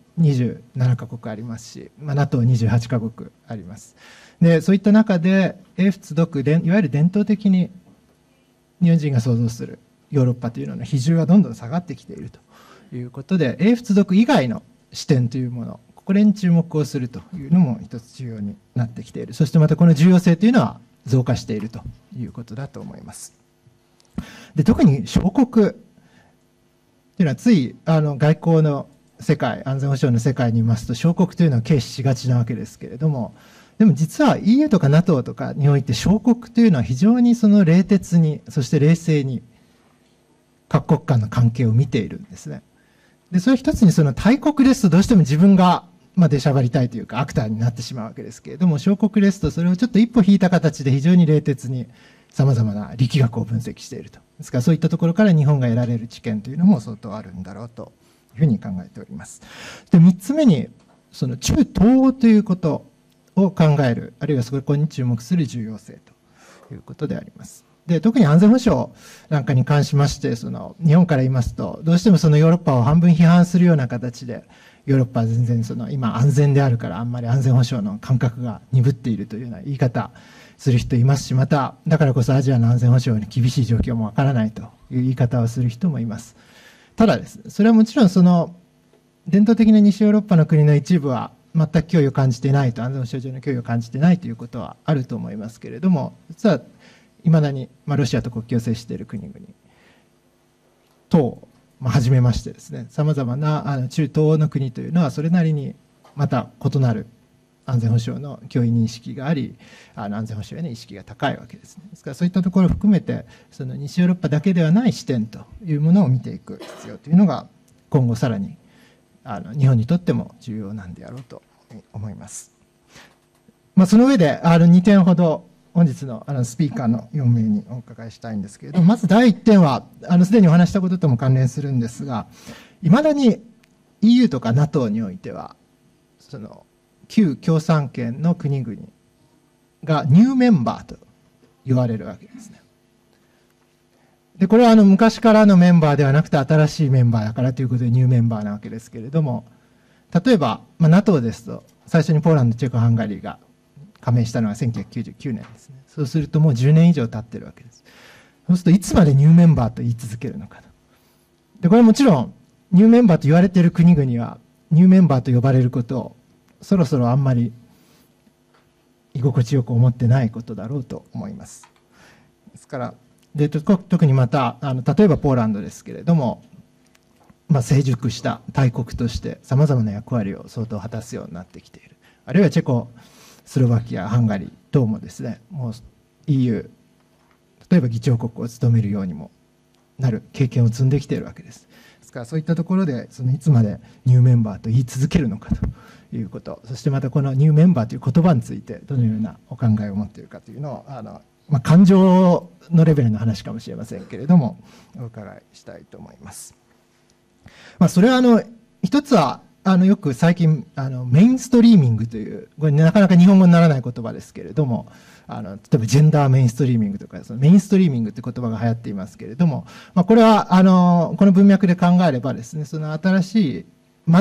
27カ国ありますし、NATO28 カ国あります。で、そういった中で、英仏独、いわゆる伝統的に日本人が想像するヨーロッパというのの比重はどんどん下がってきているということで、英仏独以外の視点というもの、これに注目をするというのも一つ重要になってきている。そしてまたこの重要性というのは増加しているということだと思います。で、特に小国というのはつい外交の世界、安全保障の世界にいますと、小国というのは軽視しがちなわけですけれども、でも実は EU とか NATO とかにおいて小国というのは非常にその冷徹に、そして冷静に各国間の関係を見ているんですね。で、それ一つにその大国ですとどうしても自分が出しゃばりたいというかアクターになってしまうわけですけれども、小国ですとそれをちょっと一歩引いた形で非常に冷徹に様々な力学を分析していると。ですからそういったところから日本が得られる知見というのも相当あるんだろうというふうに考えております。で、3つ目にその中東欧ということを考える、あるいはそこに注目する重要性ということであります。で、特に安全保障なんかに関しまして、その日本から言いますと、どうしてもそのヨーロッパを半分批判するような形で、ヨーロッパは全然その今安全であるからあんまり安全保障の感覚が鈍っているというような言い方する人いますし、まただからこそアジアの安全保障に厳しい状況もわからないという言い方をする人もいます。ただですね、それはもちろんその伝統的な西ヨーロッパの国の一部は全く脅威を感じていないと、安全保障上の脅威を感じていないということはあると思いますけれども、実はいまだにロシアと国境を接している国々とはじめましてですね、さまざまな中東欧の国というのはそれなりにまた異なる安全保障の脅威認識があり、安全保障への意識が高いわけですね。ですからそういったところを含めて、その西ヨーロッパだけではない視点というものを見ていく必要というのが今後さらに日本にとっても重要なんであろうと思います。その上で2点ほど本日のスピーカーの4名にお伺いしたいんですけれども、まず第1点はすでにお話したこととも関連するんですが、いまだに EU とか NATO においてはその旧共産圏の国々がニューメンバーと言われるわけですね。で、これは昔からのメンバーではなくて新しいメンバーだからということでニューメンバーなわけですけれども、例えば、NATO ですと最初にポーランド、チェコ、ハンガリーが加盟したのは1999年ですね。そうするともう10年以上経ってるわけです。そうするといつまでニューメンバーと言い続けるのかと。で、これはもちろんニューメンバーと言われている国々はニューメンバーと呼ばれることをそろそろあんまり居心地よく思ってないことだろうと思います。ですからで特にまた例えばポーランドですけれども、成熟した大国としてさまざまな役割を相当果たすようになってきている。あるいはチェコスロバキア、ハンガリー等もですね、もう EU、例えば議長国を務めるようにもなる経験を積んできているわけです。ですからそういったところでいつまでニューメンバーと言い続けるのかということ、そしてまたこのニューメンバーという言葉についてどのようなお考えを持っているかというのを感情のレベルの話かもしれませんけれどもお伺いしたいと思います。それは一つはよく最近メインストリーミングという、これなかなか日本語にならない言葉ですけれども、例えばジェンダーメインストリーミングとか、そのメインストリーミングという言葉が流行っていますけれども、これはこの文脈で考えればですね、その新しいまだ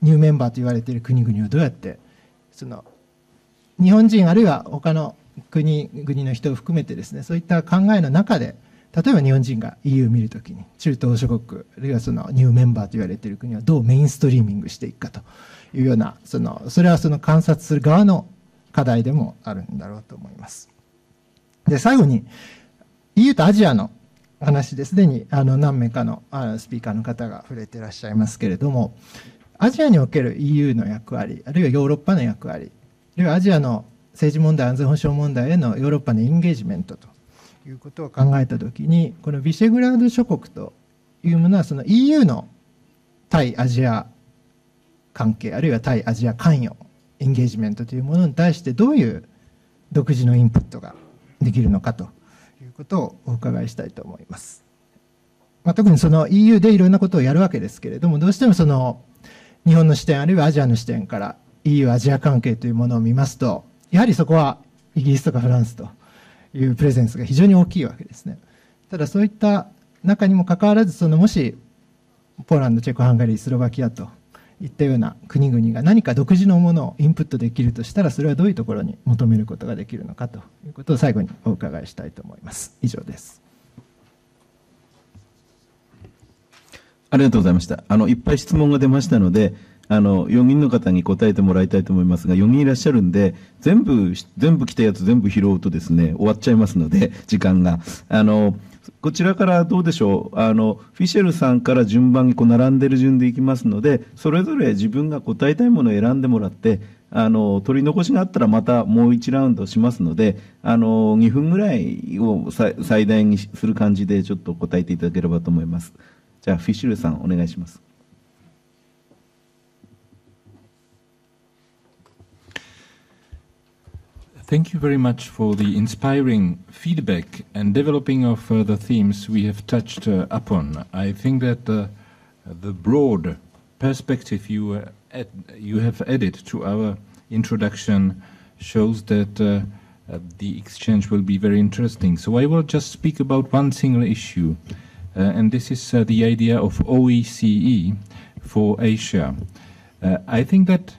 ニューメンバーと言われている国々をどうやってその日本人あるいは他の国々の人を含めてですね、そういった考えの中で、例えば日本人が EU を見るときに中東諸国あるいはそのニューメンバーと言われている国はどうメインストリーミングしていくかというような、それはその観察する側の課題でもあるんだろうと思います。で、最後に EU とアジアの話ですでに何名かのスピーカーの方が触れていらっしゃいますけれども、アジアにおける EU の役割、あるいはヨーロッパの役割、あるいはアジアの政治問題、安全保障問題へのヨーロッパのエンゲージメントということを考えたときに、このビシェグラード諸国というものは、その EU の対アジア関係、あるいは対アジア関与、エンゲージメントというものに対してどういう独自のインプットができるのかということをお伺いしたいと思います。特にその EU でいろんなことをやるわけですけれども、どうしてもその日本の視点あるいはアジアの視点から EU アジア関係というものを見ますと、やはりそこはイギリスとかフランスというプレゼンスが非常に大きいわけですね。ただそういった中にもかかわらず、もしポーランド、チェコ、ハンガリー、スロバキアといったような国々が何か独自のものをインプットできるとしたら、それはどういうところに求めることができるのかということを最後にお伺いしたいと思います。以上です。 ありがとうございました。いっぱい質問が出ましたので、4人の方に答えてもらいたいと思いますが、4人いらっしゃるんで、全部来たやつ全部拾うとですね、終わっちゃいますので、時間が。こちらからどうでしょう、フィシェルさんから順番に並んでる順でいきますので、それぞれ自分が答えたいものを選んでもらって、取り残しがあったらまたもう1ラウンドしますので、2分ぐらいを最大にする感じでちょっと答えていただければと思います。じゃあ、フィッシュルさん、お願いします。 Thank you very much for the inspiring feedback and developing of the themes we have touched upon. I think that the broad perspective you have added to our introduction shows that the exchange will be very interesting. So I will just speak about one single issue, and this is the idea of OECE for Asia. I think that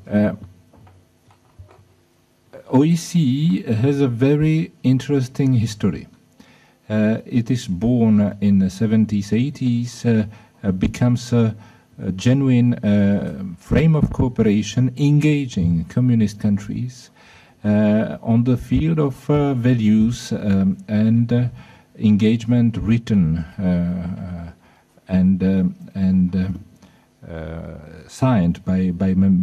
OECE has a very interesting history. It is born in the 70s, 80s, becomes a genuine frame of cooperation engaging communist countries on the field of values and engagement written and signed by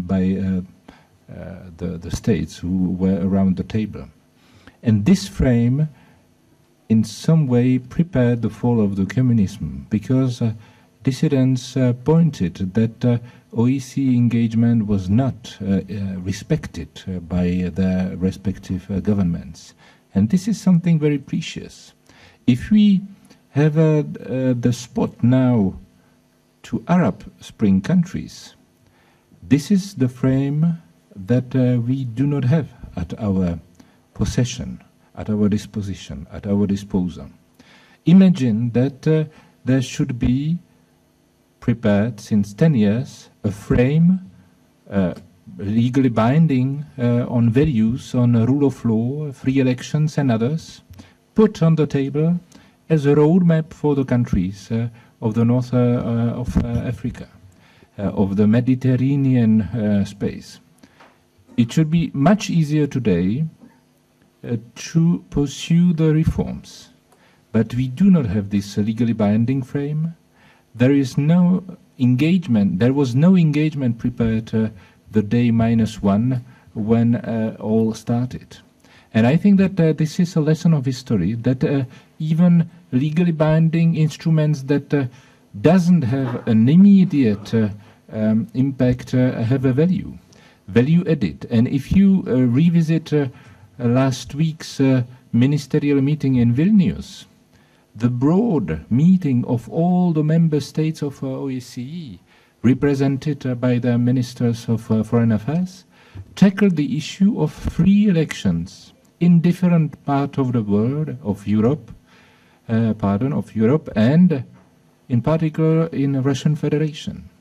the states who were around the table. And this frame in some way prepared the fall of the communism, because dissidents pointed that OECE engagement was not respected by their respective governments. And this is something very precious. If we have the spot now to Arab Spring countries, this is the frame that we do not have at our possession, at our disposition, at our disposal. Imagine that there should be prepared since 10 years a frame legally binding on values, on rule of law, free elections and others, put on the table as a roadmap for the countries of the north of Africa, of the Mediterranean space. It should be much easier today to pursue the reforms, but we do not have this legally binding frame. There is no engagement. There was no engagement prepared the day -1 when all started. And I think that this is a lesson of history, that even legally binding instruments that doesn't have an immediate impact have a value added. And if you revisit last week's ministerial meeting in Vilnius, the broad meeting of all the member states of OSCE, represented by the ministers of foreign affairs, tackled the issue of free elections in different parts of the world, of Europe, and in particular in the Russian Federation.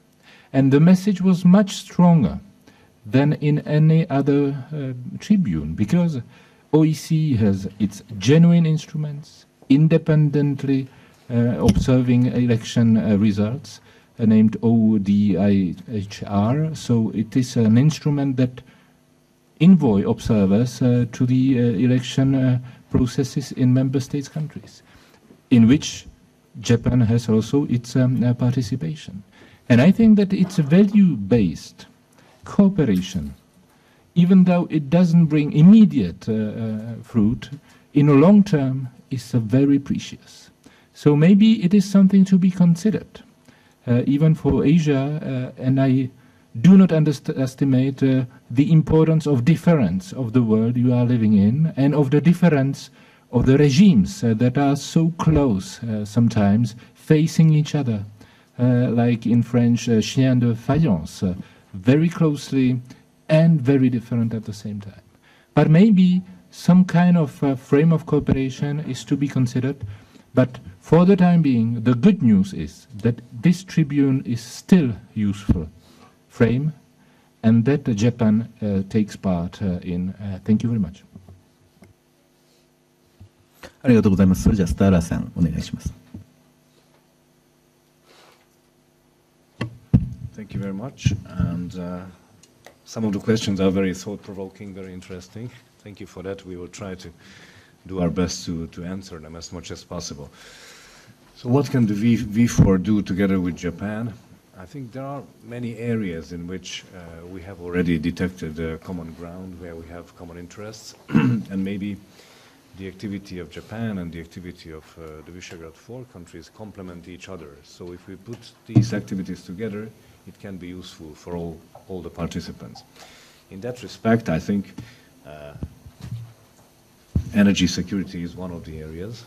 And the message was much stronger than in any other tribune, because OEC has its genuine instruments, independently observing election results, named ODIHR. So it is an instrument that envoy observers to the election processes in member states' countries, in which Japan has also its participation. And I think that it's a value-based cooperation, even though it doesn't bring immediate fruit, in the long term is very precious. So maybe it is something to be considered, even for Asia, and I do not underestimate the importance of difference of the world you are living in, and of the difference of the regimes that are so close sometimes, facing each other, like in French, chien de faïence, very closely and very different at the same time. But maybe some kind of frame of cooperation is to be considered, but for the time being, the good news is that this tribune is still useful frame, and that Japan takes part in. Thank you very much. ありがとうございます。それじゃあスターラーさんお願いします。 Thank you very much. And some of the questions are very thought-provoking, very interesting. Thank you for that. We will try to do our best to answer them as much as possible. So what can the V4 do together with Japan? I think there are many areas in which we have already detected common ground, where we have common interests, and maybe the activity of Japan and the activity of the Visegrad 4 countries complement each other. So if we put these activities together, it can be useful for all the participants. In that respect, I think energy security is one of the areas.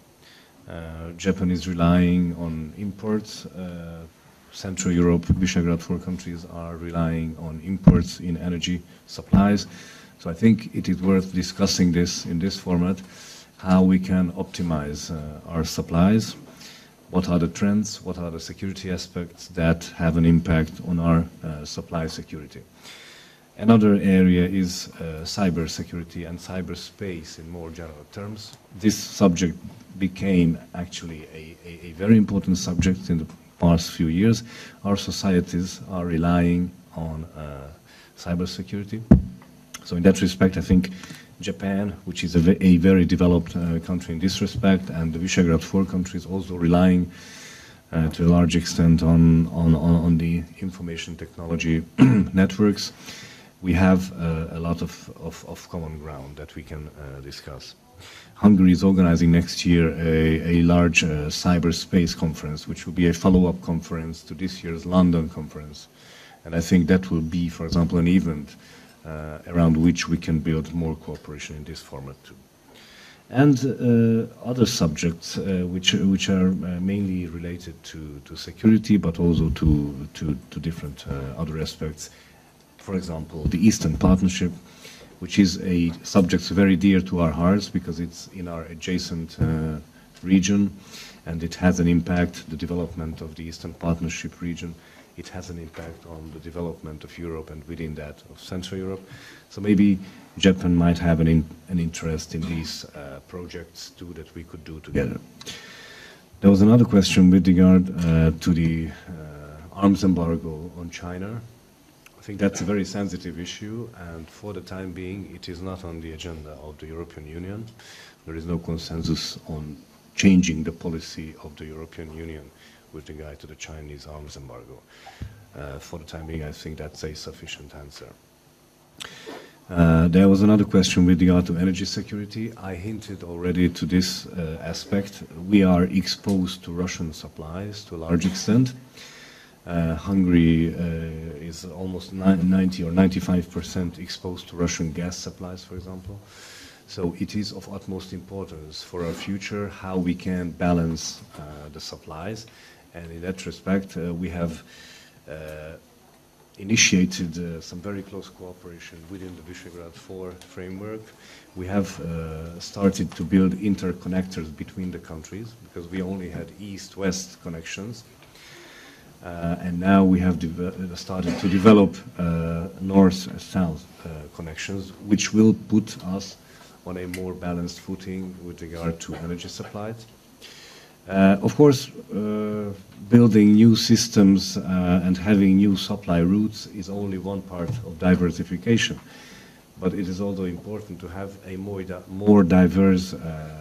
Japan is relying on imports. Central Europe, Visegrad 4 countries are relying on imports in energy supplies. So I think it is worth discussing this in this format, how we can optimize our supplies, what are the trends, what are the security aspects that have an impact on our supply security. Another area is cyber security and cyberspace in more general terms. This subject became actually a very important subject in the past few years. Our societies are relying on cybersecurity. So in that respect, I think Japan, which is a very developed country in this respect, and the Visegrad 4 countries also relying to a large extent on the information technology networks, we have a lot of common ground that we can discuss. Hungary is organizing next year a large cyberspace conference, which will be a follow-up conference to this year's London conference. And I think that will be, for example, an event around which we can build more cooperation in this format too. And other subjects which are mainly related to security, but also to different other aspects. For example, the Eastern Partnership, which is a subject very dear to our hearts because it's in our adjacent region, and it has an impact, the development of the Eastern Partnership region. It has an impact on the development of Europe and within that of Central Europe. So maybe Japan might have an interest in these projects too that we could do together. There was another question with regard to the arms embargo on China. I think that's a very sensitive issue, and for the time being, it is not on the agenda of the European Union. There is no consensus on changing the policy of the European Union with regard to the Chinese arms embargo. For the time being, I think that's a sufficient answer. There was another question with regard to energy security. I hinted already to this aspect. We are exposed to Russian supplies to a large extent. Hungary is almost 90 or 95% exposed to Russian gas supplies, for example. So it is of utmost importance for our future how we can balance the supplies. And in that respect, we have initiated some very close cooperation within the Visegrad 4 framework. We have started to build interconnectors between the countries because we only had east-west connections. And now we have started to develop north-south connections, which will put us on a more balanced footing with regard to energy supplies. Of course, building new systems and having new supply routes is only one part of diversification, but it is also important to have a more diverse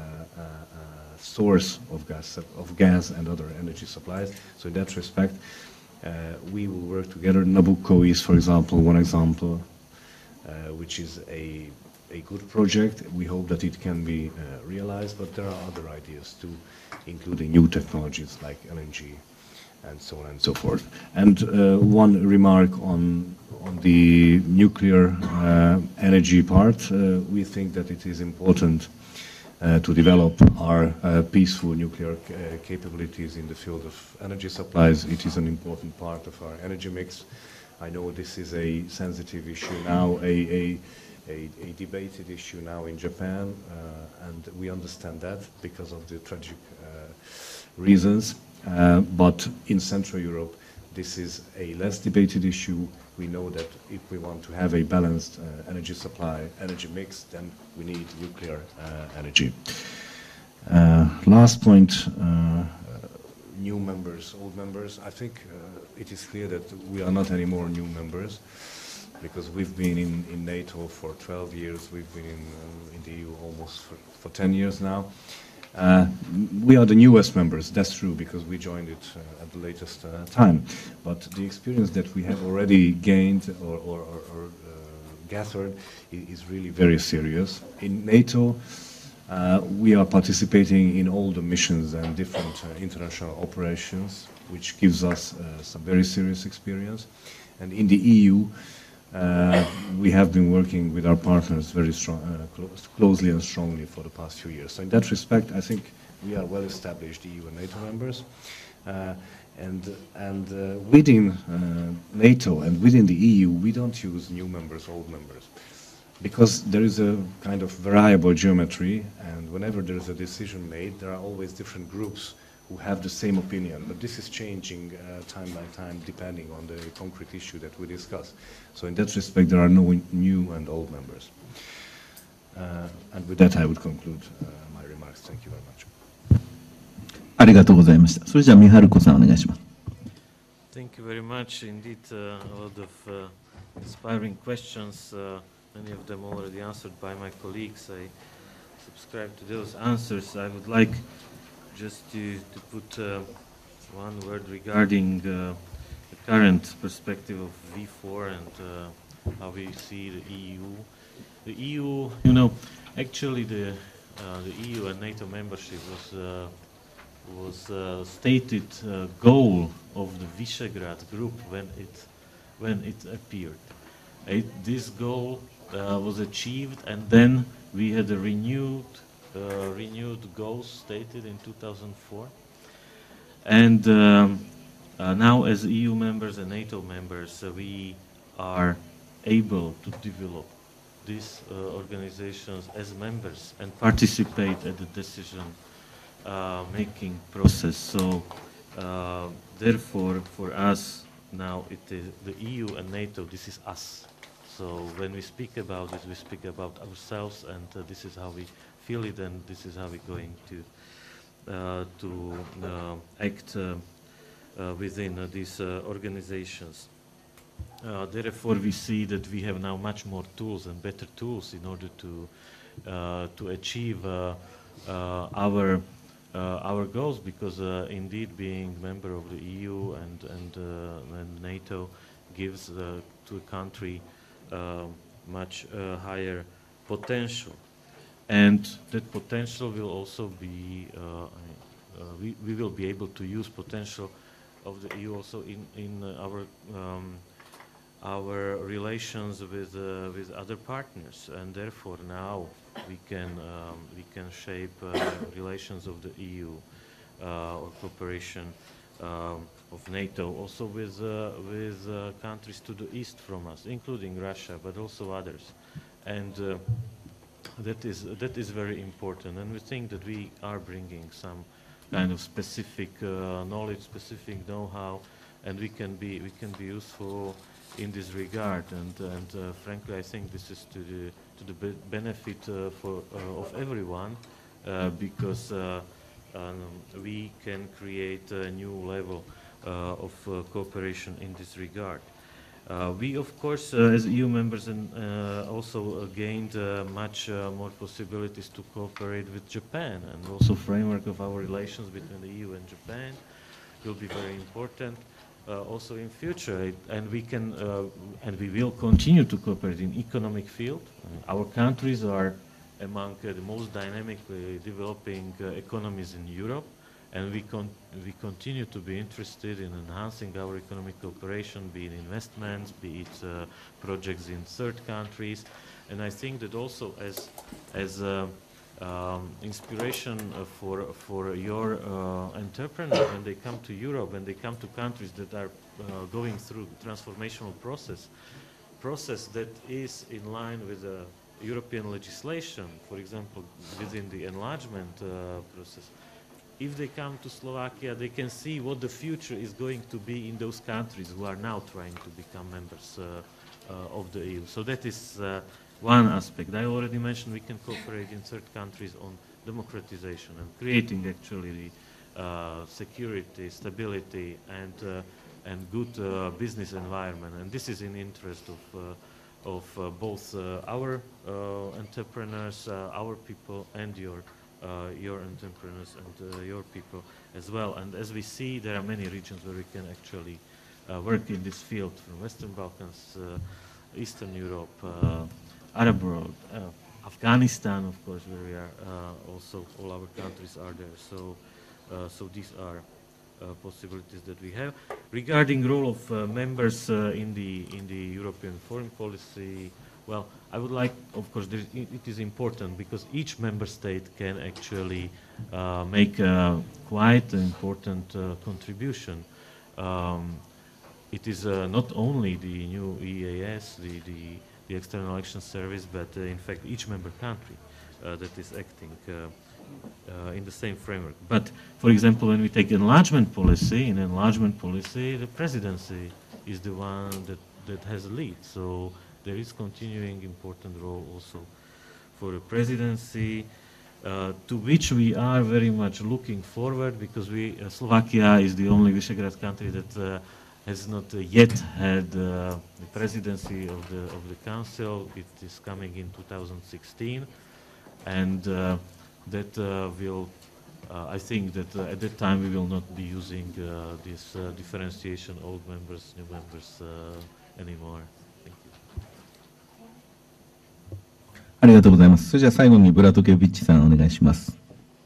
source of gas and other energy supplies. So in that respect, we will work together. Nabucco is, for example, one example, which is a good project. We hope that it can be realized, but there are other ideas too, including new technologies like LNG and so on and so forth. And one remark on the nuclear energy part, we think that it is important to develop our peaceful nuclear capabilities in the field of energy supplies. It is an important part of our energy mix. I know this is a sensitive issue now, a debated issue now in Japan, and we understand that because of the tragic reasons. But in Central Europe, this is a less debated issue. We know that if we want to have a balanced energy supply, energy mix, then we need nuclear energy. Last point, new members, old members. I think it is clear that we are not anymore new members, because we've been in NATO for 12 years, we've been in the EU almost for 10 years now. We are the newest members, that's true, because we joined it at the latest time. But the experience that we have already gained or gathered is really very serious. In NATO, we are participating in all the missions and different international operations, which gives us some very serious experience. And in the EU, we have been working with our partners very closely and strongly for the past few years. So in that respect, I think we are well-established EU and NATO members. And within NATO and within the EU, we don't use new members, old members, because there is a kind of variable geometry, and whenever there is a decision made, there are always different groups who have the same opinion, but this is changing time by time depending on the concrete issue that we discuss. So in that respect, there are no new and old members. And with that, I would conclude my remarks. Thank you very much. ありがとうございました。それじゃあ、ミハルコさんお願いします。 Thank you very much. Indeed, a lot of inspiring questions, many of them already answered by my colleagues. I subscribe to those answers. I would like just to put one word regarding the current perspective of V4 and how we see the EU. The EU, you know, actually the EU and NATO membership was stated goal of the Visegrad group when it appeared. This goal was achieved, and then we had a renewed goals stated in 2004. And now as EU members and NATO members, we are able to develop these organizations as members and participate at the decision making process. So therefore, for us now, it is the EU and NATO, this is us. So when we speak about it, we speak about ourselves, and this is how we feel it, and this is how we're going to act within these organizations. Therefore, we see that we have now much more tools and better tools in order to achieve our goals, because indeed being member of the EU and NATO gives to a country much higher potential. And that potential will also be, we will be able to use potential of the EU also in our relations with other partners, and therefore now we can shape relations of the EU or cooperation of NATO also with countries to the east from us, including Russia, but also others, and that is very important. And we think that we are bringing some kind of specific knowledge, specific know-how, and we can be useful in this regard. And frankly, I think this is to the benefit of everyone, because we can create a new level of cooperation in this regard. We, of course, as EU members, also gained much more possibilities to cooperate with Japan, and also framework of our relations between the EU and Japan will be very important also in future. And we can and we will continue to cooperate in economic field. Our countries are among the most dynamically developing economies in Europe. And we continue to be interested in enhancing our economic cooperation, be it investments, be it projects in third countries. And I think that also as inspiration for your entrepreneurs when they come to Europe, when they come to countries that are going through transformational process that is in line with European legislation, for example, within the enlargement process. If they come to Slovakia, they can see what the future is going to be in those countries who are now trying to become members of the EU. So that is one aspect. I already mentioned we can cooperate in third countries on democratization and creating actually the security, stability, and good business environment. And this is in interest of both our entrepreneurs, our people, and your entrepreneurs and your people as well. And as we see, there are many regions where we can actually work in this field, from Western Balkans, Eastern Europe, Arab world, Afghanistan, of course, where we are also, all our countries are there. So these are possibilities that we have. Regarding role of members in the European foreign policy, well, I would like, of course, it is important because each member state can actually make a quite important contribution. It is not only the new EAS, the External Action Service, but in fact each member country that is acting in the same framework. But, for example, when we take enlargement policy, in enlargement policy, the presidency is the one that has a lead. So there is continuing important role also for the presidency, to which we are very much looking forward, because Slovakia is the only Visegrad country that has not yet had the presidency of the council. It is coming in 2016, and that will. I think that at that time we will not be using this differentiation, old members, new members anymore. ありがとうございます。それじゃあ最後にブラトケビッチさんお願いします。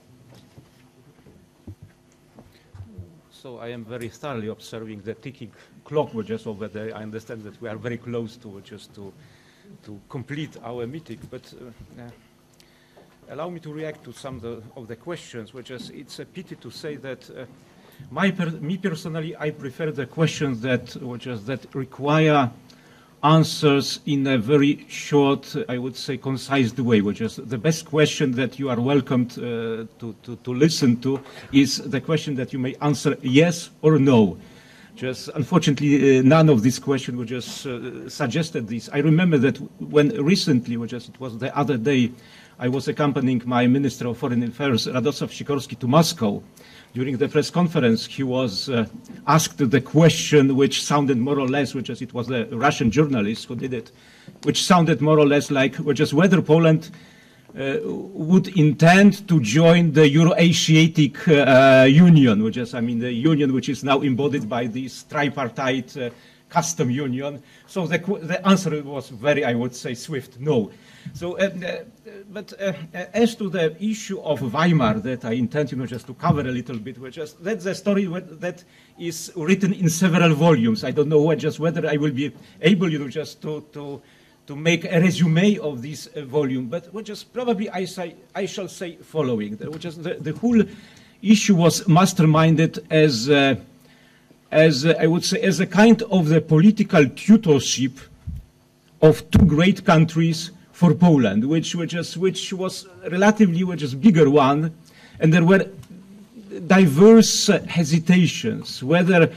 So I am very thoroughly observing the ticking clock, which is over there. I understand that we are very close to complete our meeting, but allow me to react to some of the questions, which is, it's a pity to say that me personally, I prefer the questions that require answers in a very short, I would say, concise way, which is the best question that you are welcome to listen to is the question that you may answer yes or no. Just unfortunately, none of these questions were just suggested this. I remember that when recently, it was the other day, I was accompanying my Minister of Foreign Affairs, Radosław Sikorski, to Moscow. During the press conference, he was asked the question which sounded more or less, it was a Russian journalist who did it, which sounded more or less like, whether Poland would intend to join the Euro-Asiatic Union, the union which is now embodied by this tripartite custom union. So the answer was very, I would say, swift, no. So, but as to the issue of Weimar that I intend, just to cover a little bit, that's a story that is written in several volumes. I don't know whether I will be able, to make a resume of this volume, but probably I shall say following, the whole issue was masterminded as I would say, as a kind of the political tutorship of two great countries for Poland, which was relatively bigger one, and there were diverse hesitations whether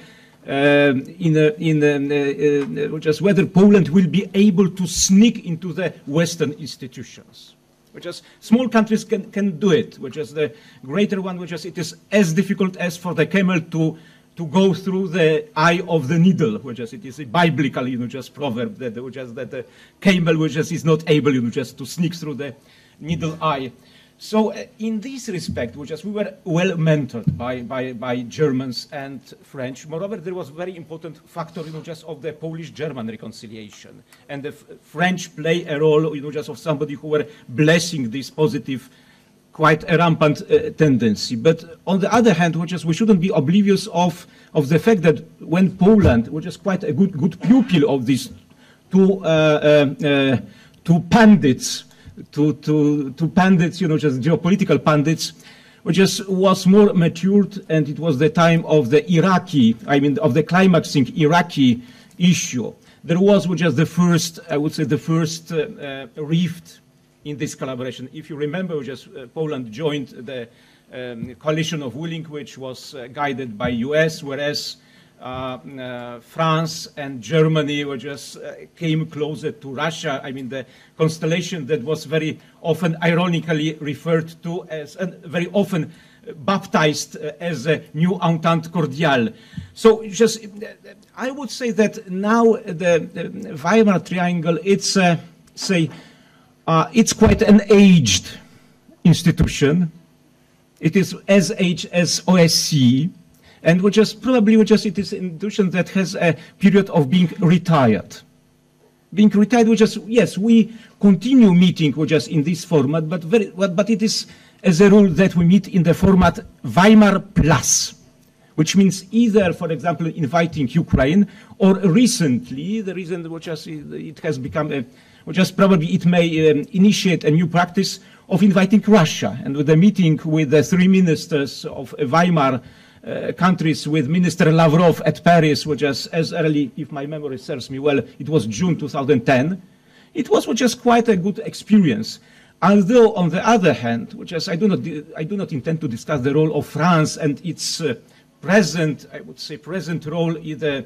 just whether Poland will be able to sneak into the Western institutions. Which is small countries can do it, which is the greater one, which is it is as difficult as for the camel to go through the eye of the needle, which is it is a biblical, just proverb that which is that the camel which is not able, just to sneak through the needle eye. So in this respect, which is we were well mentored by Germans and French. Moreover, there was very important factor, just of the Polish-German reconciliation, and the French play a role, just of somebody who were blessing this positive, quite a rampant tendency. But on the other hand, which is we shouldn't be oblivious of the fact that when Poland, which is quite a good pupil of these two pundits. To pundits, just geopolitical pundits, which was more matured, and it was the time of the of the climaxing Iraqi issue. There was just the first, I would say, the first rift in this collaboration. If you remember, Poland joined the coalition of willing, which was guided by US, whereas France and Germany came closer to Russia. The constellation that was very often ironically referred to as, and very often baptized as a new Entente Cordiale. So I would say that now the Weimar Triangle, it's quite an aged institution. It is as aged as OSCE. And it is an institution that has a period of being retired. Being retired, yes, we continue meeting in this format, but it is as a rule that we meet in the format Weimar Plus, which means either, for example, inviting Ukraine, or recently, the reason it has become probably it may initiate a new practice of inviting Russia, and with the meeting with the three ministers of Weimar countries, with Minister Lavrov at Paris, which is as early, if my memory serves me well, it was June 2010. It was quite a good experience. Although, on the other hand, I do not intend to discuss the role of France and its present, I would say, present role in the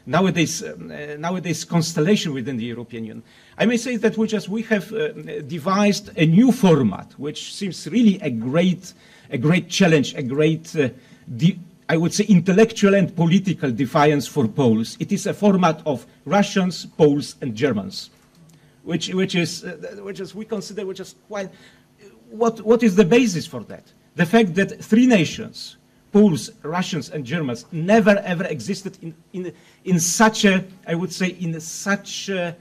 nowadays constellation within the European Union. I may say that we have devised a new format, which seems really a great challenge, a great I would say intellectual and political defiance for Poles. It is a format of Russians, Poles, and Germans, which we consider quite. What is the basis for that? The fact that three nations, Poles, Russians, and Germans, never ever existed in such a, I would say, in such a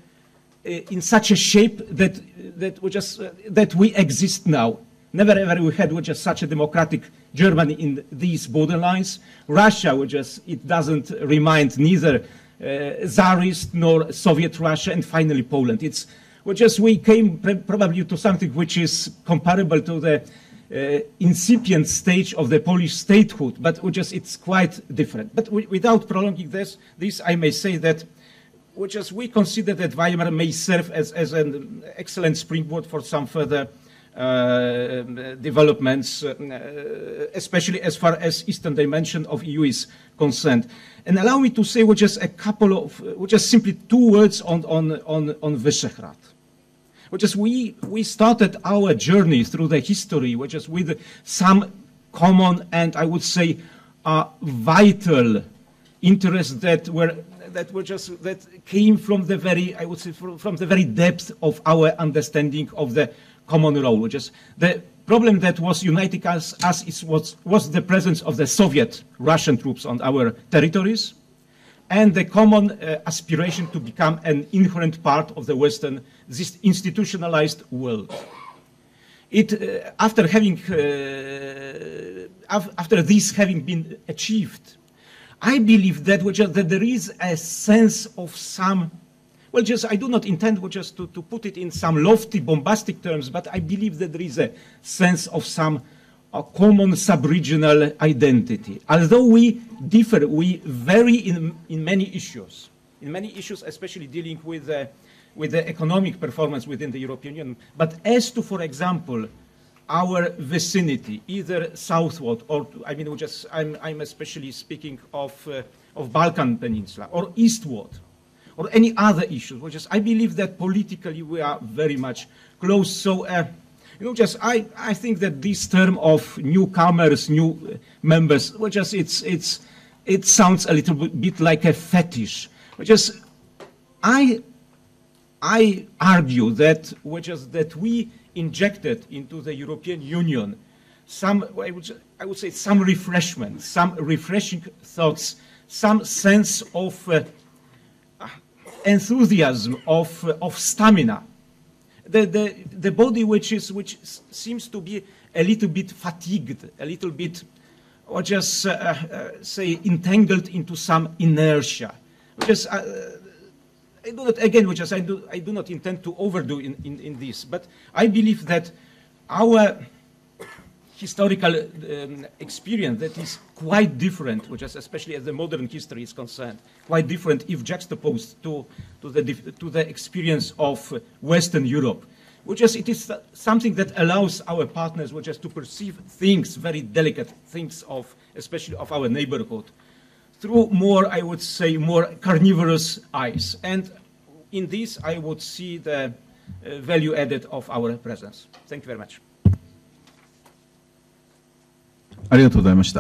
shape that we exist now. Never ever we had such a democratic Germany in these borderlines. Russia, it doesn't remind neither Tsarist nor Soviet Russia, and finally Poland. It's we came probably to something which is comparable to the incipient stage of the Polish statehood, but it's quite different. But without prolonging this, I may say that we consider that Weimar may serve as an excellent springboard for some further developments, especially as far as Eastern dimension of EU is concerned. And allow me to say a couple of, simply two words on Visegrad. We started our journey through the history, with some common and I would say vital interests that came from the very, I would say, from the very depth of our understanding of the common role, the problem that was uniting us was the presence of the Soviet Russian troops on our territories, and the common aspiration to become an inherent part of the Western, this institutionalized world. After this having been achieved, I believe that there is a sense of some. Well, I do not intend to put it in some lofty, bombastic terms, but I believe that there is a sense of some common sub-regional identity. Although we differ, we vary in many issues. In many issues, especially dealing with the economic performance within the European Union. But as to, for example, our vicinity, either southward or, I'm especially speaking of Balkan Peninsula or eastward, or any other issues. Well, just I believe that politically we are very much close. So, I think that this term of newcomers, new members, well, just it sounds a little bit like a fetish. Well, just I argue that we injected into the European Union some, I would say, some refreshment, some refreshing thoughts, some sense of enthusiasm, of stamina. The body which seems to be a little bit fatigued, a little bit, or just say entangled into some inertia. I do not intend to overdo in this, but I believe that our historical experience that is quite different, especially as the modern history is concerned, quite different if juxtaposed to the experience of Western Europe, it is something that allows our partners to perceive things, very delicate things especially of our neighborhood, through more, I would say, more carnivorous eyes. And in this, I would see the value added of our presence. Thank you very much. ありがとうございました。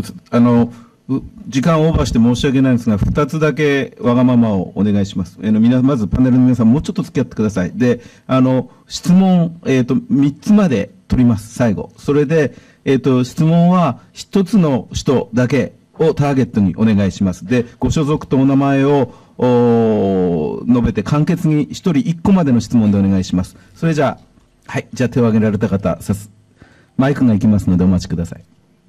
時間をオーバーして申し訳ないんですが、2つだけわがままをお願いします。まずパネルの皆さん、もうちょっと付き合ってください。で、質問、3つまで取ります、最後。それで、質問は1つの人だけをターゲットにお願いします。で、ご所属とお名前を述べて、簡潔に1人1個までの質問でお願いします。それじゃあ、はい、じゃあ手を挙げられた方、マイクが行きますのでお待ちください。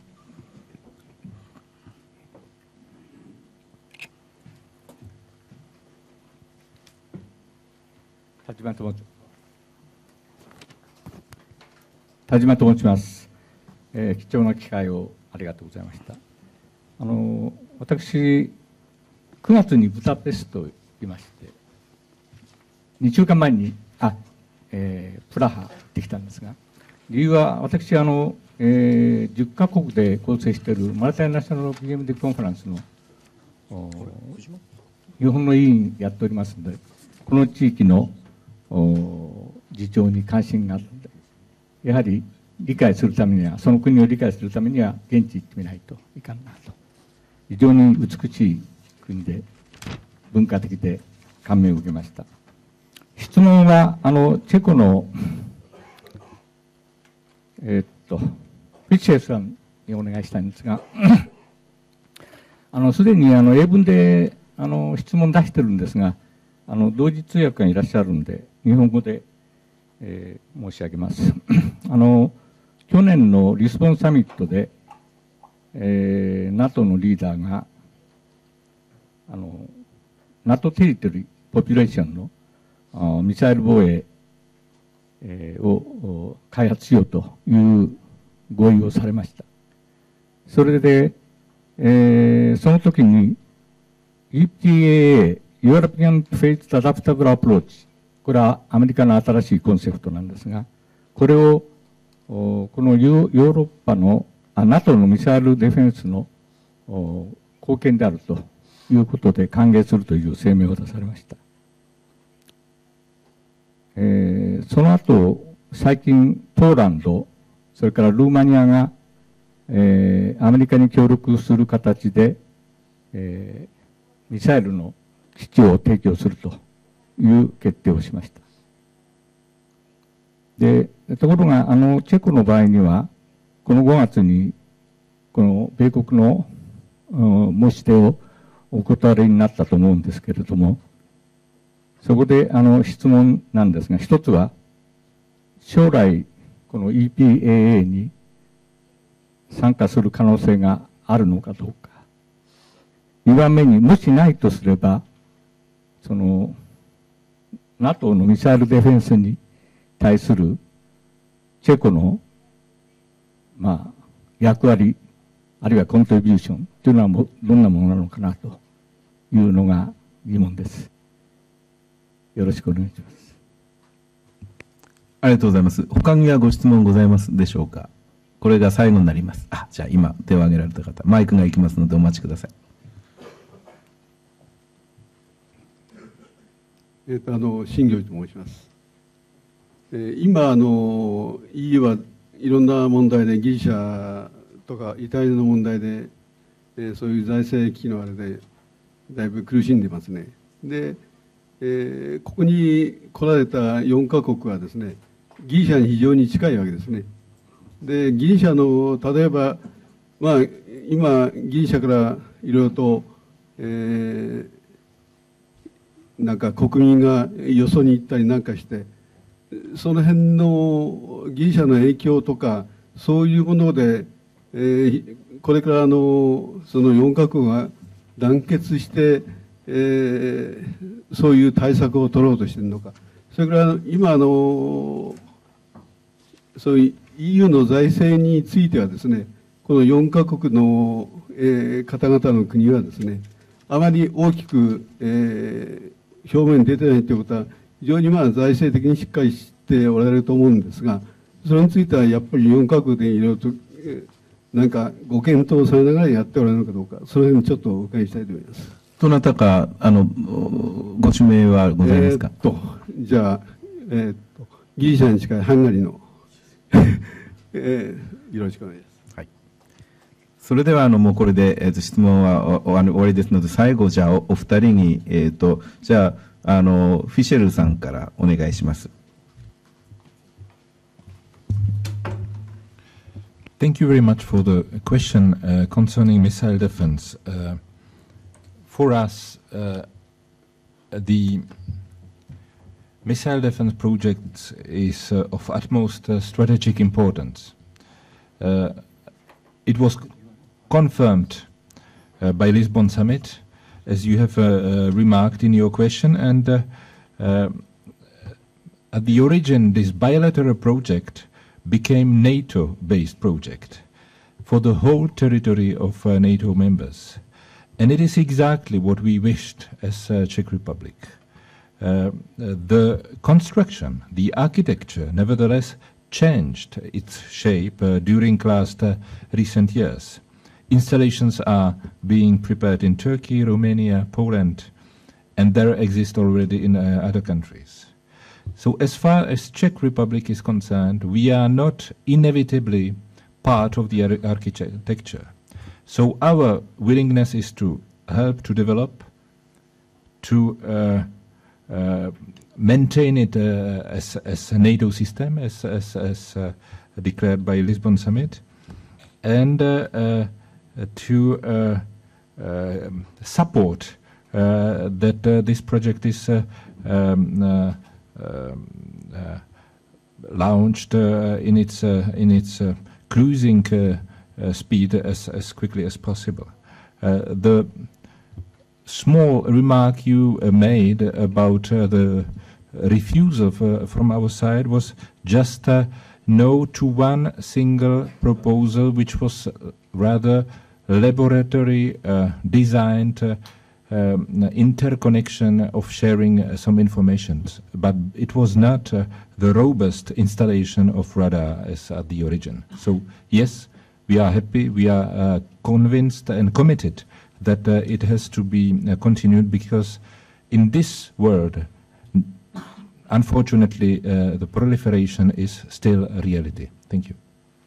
田島と申します。貴重な機会をありがとうございました。私、9月にブダペストいまして、2週間前にプラハ行ってきたんですが、理由は私10カ国で構成しているマラタイナショナル BMD コンファレンスの日本の委員やっておりますので、この地域の事情に関心があるので、やはり理解するためには、その国を理解するためには現地行ってみないといかんなと。非常に美しい国で、文化的で感銘を受けました。質問はチェコのフィッシェさんにお願いしたいんですが、すでに英文で質問出してるんですが、同時通訳がいらっしゃるんで、日本語で、申し上げます。去年のリスボンサミットで、NATO のリーダーが、NATO テリトリー、ポピュレーションのミサイル防衛を開発しようという合意をされました。それで、その時に EPAA、European Phased Adaptable Approach、これはアメリカの新しいコンセプトなんですが、これをこのヨーロッパのNATO のミサイルディフェンスの貢献であるということで歓迎するという声明を出されました。その後、最近、ポーランド、それからルーマニアが、アメリカに協力する形で、ミサイルの基地を提供するという決定をしました。で、ところが、チェコの場合には、この5月に、この米国の申し出をお断りになったと思うんですけれども、そこで質問なんですが、一つは、将来、この EPAA に参加する可能性があるのかどうか。2番目にもしないとすれば、その NATO のミサイルディフェンスに対するチェコの、役割、あるいはコントリビューションというのはどんなものなのかなというのが疑問です。よろしくお願いします。 ありがとうございます。他にはご質問ございますでしょうか。これが最後になります。じゃあ今手を挙げられた方、マイクが行きますのでお待ちください。 新行と申します。今EU はいろんな問題で、ギリシャとかイタリアの問題で、そういう財政危機のあれでだいぶ苦しんでますね。で、ここに来られた4カ国はですね、ギリシャに非常に近いわけですね。で、ギリシャの例えば、まあ、今ギリシャからいろいろと、なんか国民がよそに行ったりなんかして、その辺のギリシャの影響とかそういうもので、これからその4カ国が団結して、そういう対策を取ろうとしているのか、それから今そういう EU の財政についてはですね、この4カ国の、方々の国はですね、あまり大きく、表面に出てないということは、非常に財政的にしっかりしておられると思うんですが、それについてはやっぱり4カ国でいろいろと、なんかご検討されながらやっておられるのかどうか、その辺ちょっとお伺いしたいと思います。 どなたかご指名はございますか。 じゃあ、ギリシャに近いハンガリーの、よろしくお願いします。 はい。それではもうこれで、質問は終わりですので、最後じゃあお二人にじゃあフィシェルさんからお願いします。 Thank you very much for the question concerning missile defense. For us, the missile defense project is of utmost strategic importance. It was confirmed by Lisbon Summit, as you have remarked in your question, and at the origin, this bilateral project became NATO-based project for the whole territory of NATO members. And it is exactly what we wished as Czech Republic. The construction, the architecture, nevertheless, changed its shape during last recent years. Installations are being prepared in Turkey, Romania, Poland, and there exist already in other countries. So as far as Czech Republic is concerned, we are not inevitably part of the architecture. So our willingness is to help to develop, to maintain it as a NATO system, as declared by Lisbon Summit, and to support that this project is launched in its cruising speed as quickly as possible. The small remark you made about the refusal from our side was just no to one single proposal, which was rather laboratory designed interconnection of sharing some information, but it was not the robust installation of radar as at the origin. So yes, we are happy, we are convinced and committed that it has to be continued, because in this world, unfortunately, the proliferation is still a reality. Thank you.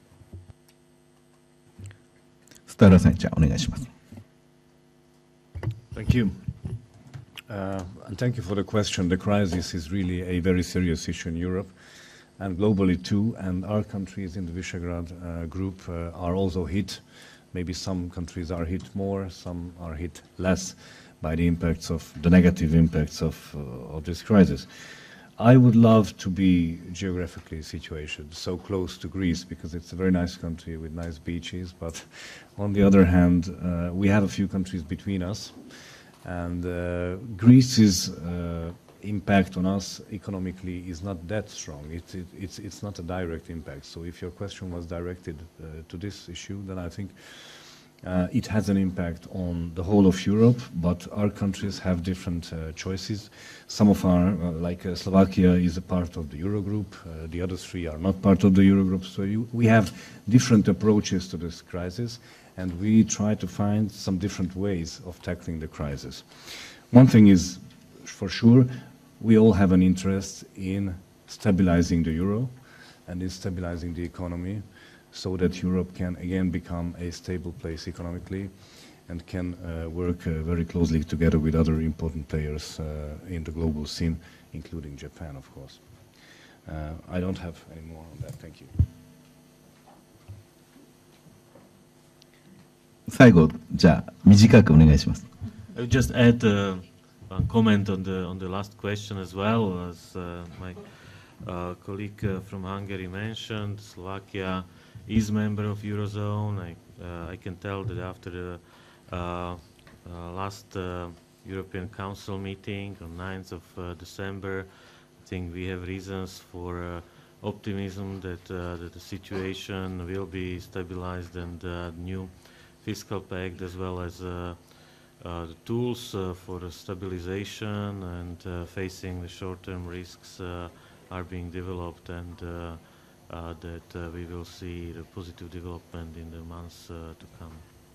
スターラさん、じゃあお願いします。 Thank you. And thank you for the question. The crisis is really a very serious issue in Europe and globally too, and our countries in the Visegrad group are also hit. Maybe some countries are hit more, some are hit less by the impacts of the negative impacts of this crisis. I would love to be geographically situated so close to Greece, because it's a very nice country with nice beaches, but on the other hand, we have a few countries between us, and Greece's impact on us economically is not that strong. It's not a direct impact. So if your question was directed to this issue, then I think it has an impact on the whole of Europe, but our countries have different choices. Some of our, like Slovakia is a part of the Eurogroup, the other three are not part of the Eurogroup, so we have different approaches to this crisis, and we try to find some different ways of tackling the crisis. One thing is for sure, we all have an interest in stabilizing the euro and in stabilizing the economy so that Europe can again become a stable place economically and can work very closely together with other important players in the global scene, including Japan, of course. I don't have any more on that. Thank you. 最後、じゃあ短くお願いします。 I would just add one comment on the last question as well, as my colleague from Hungary mentioned. Slovakia is member of Eurozone. I can tell that after the last European Council meeting on 9th of December, I think we have reasons for optimism that the situation will be stabilized and the new fiscal pact as well as the tools for stabilization and facing the short-term risks are being developed, and that we will see the positive development in the months to come.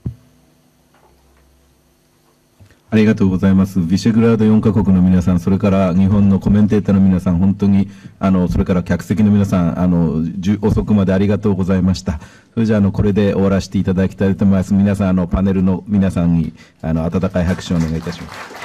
ありがとうございます。ビシェグラード4カ国の皆さん、それから日本のコメンテーターの皆さん、本当にそれから客席の皆さん、遅くまでありがとうございました。それじゃあこれで終わらせていただきたいと思います。皆さんパネルの皆さんに温かい拍手をお願いいたします。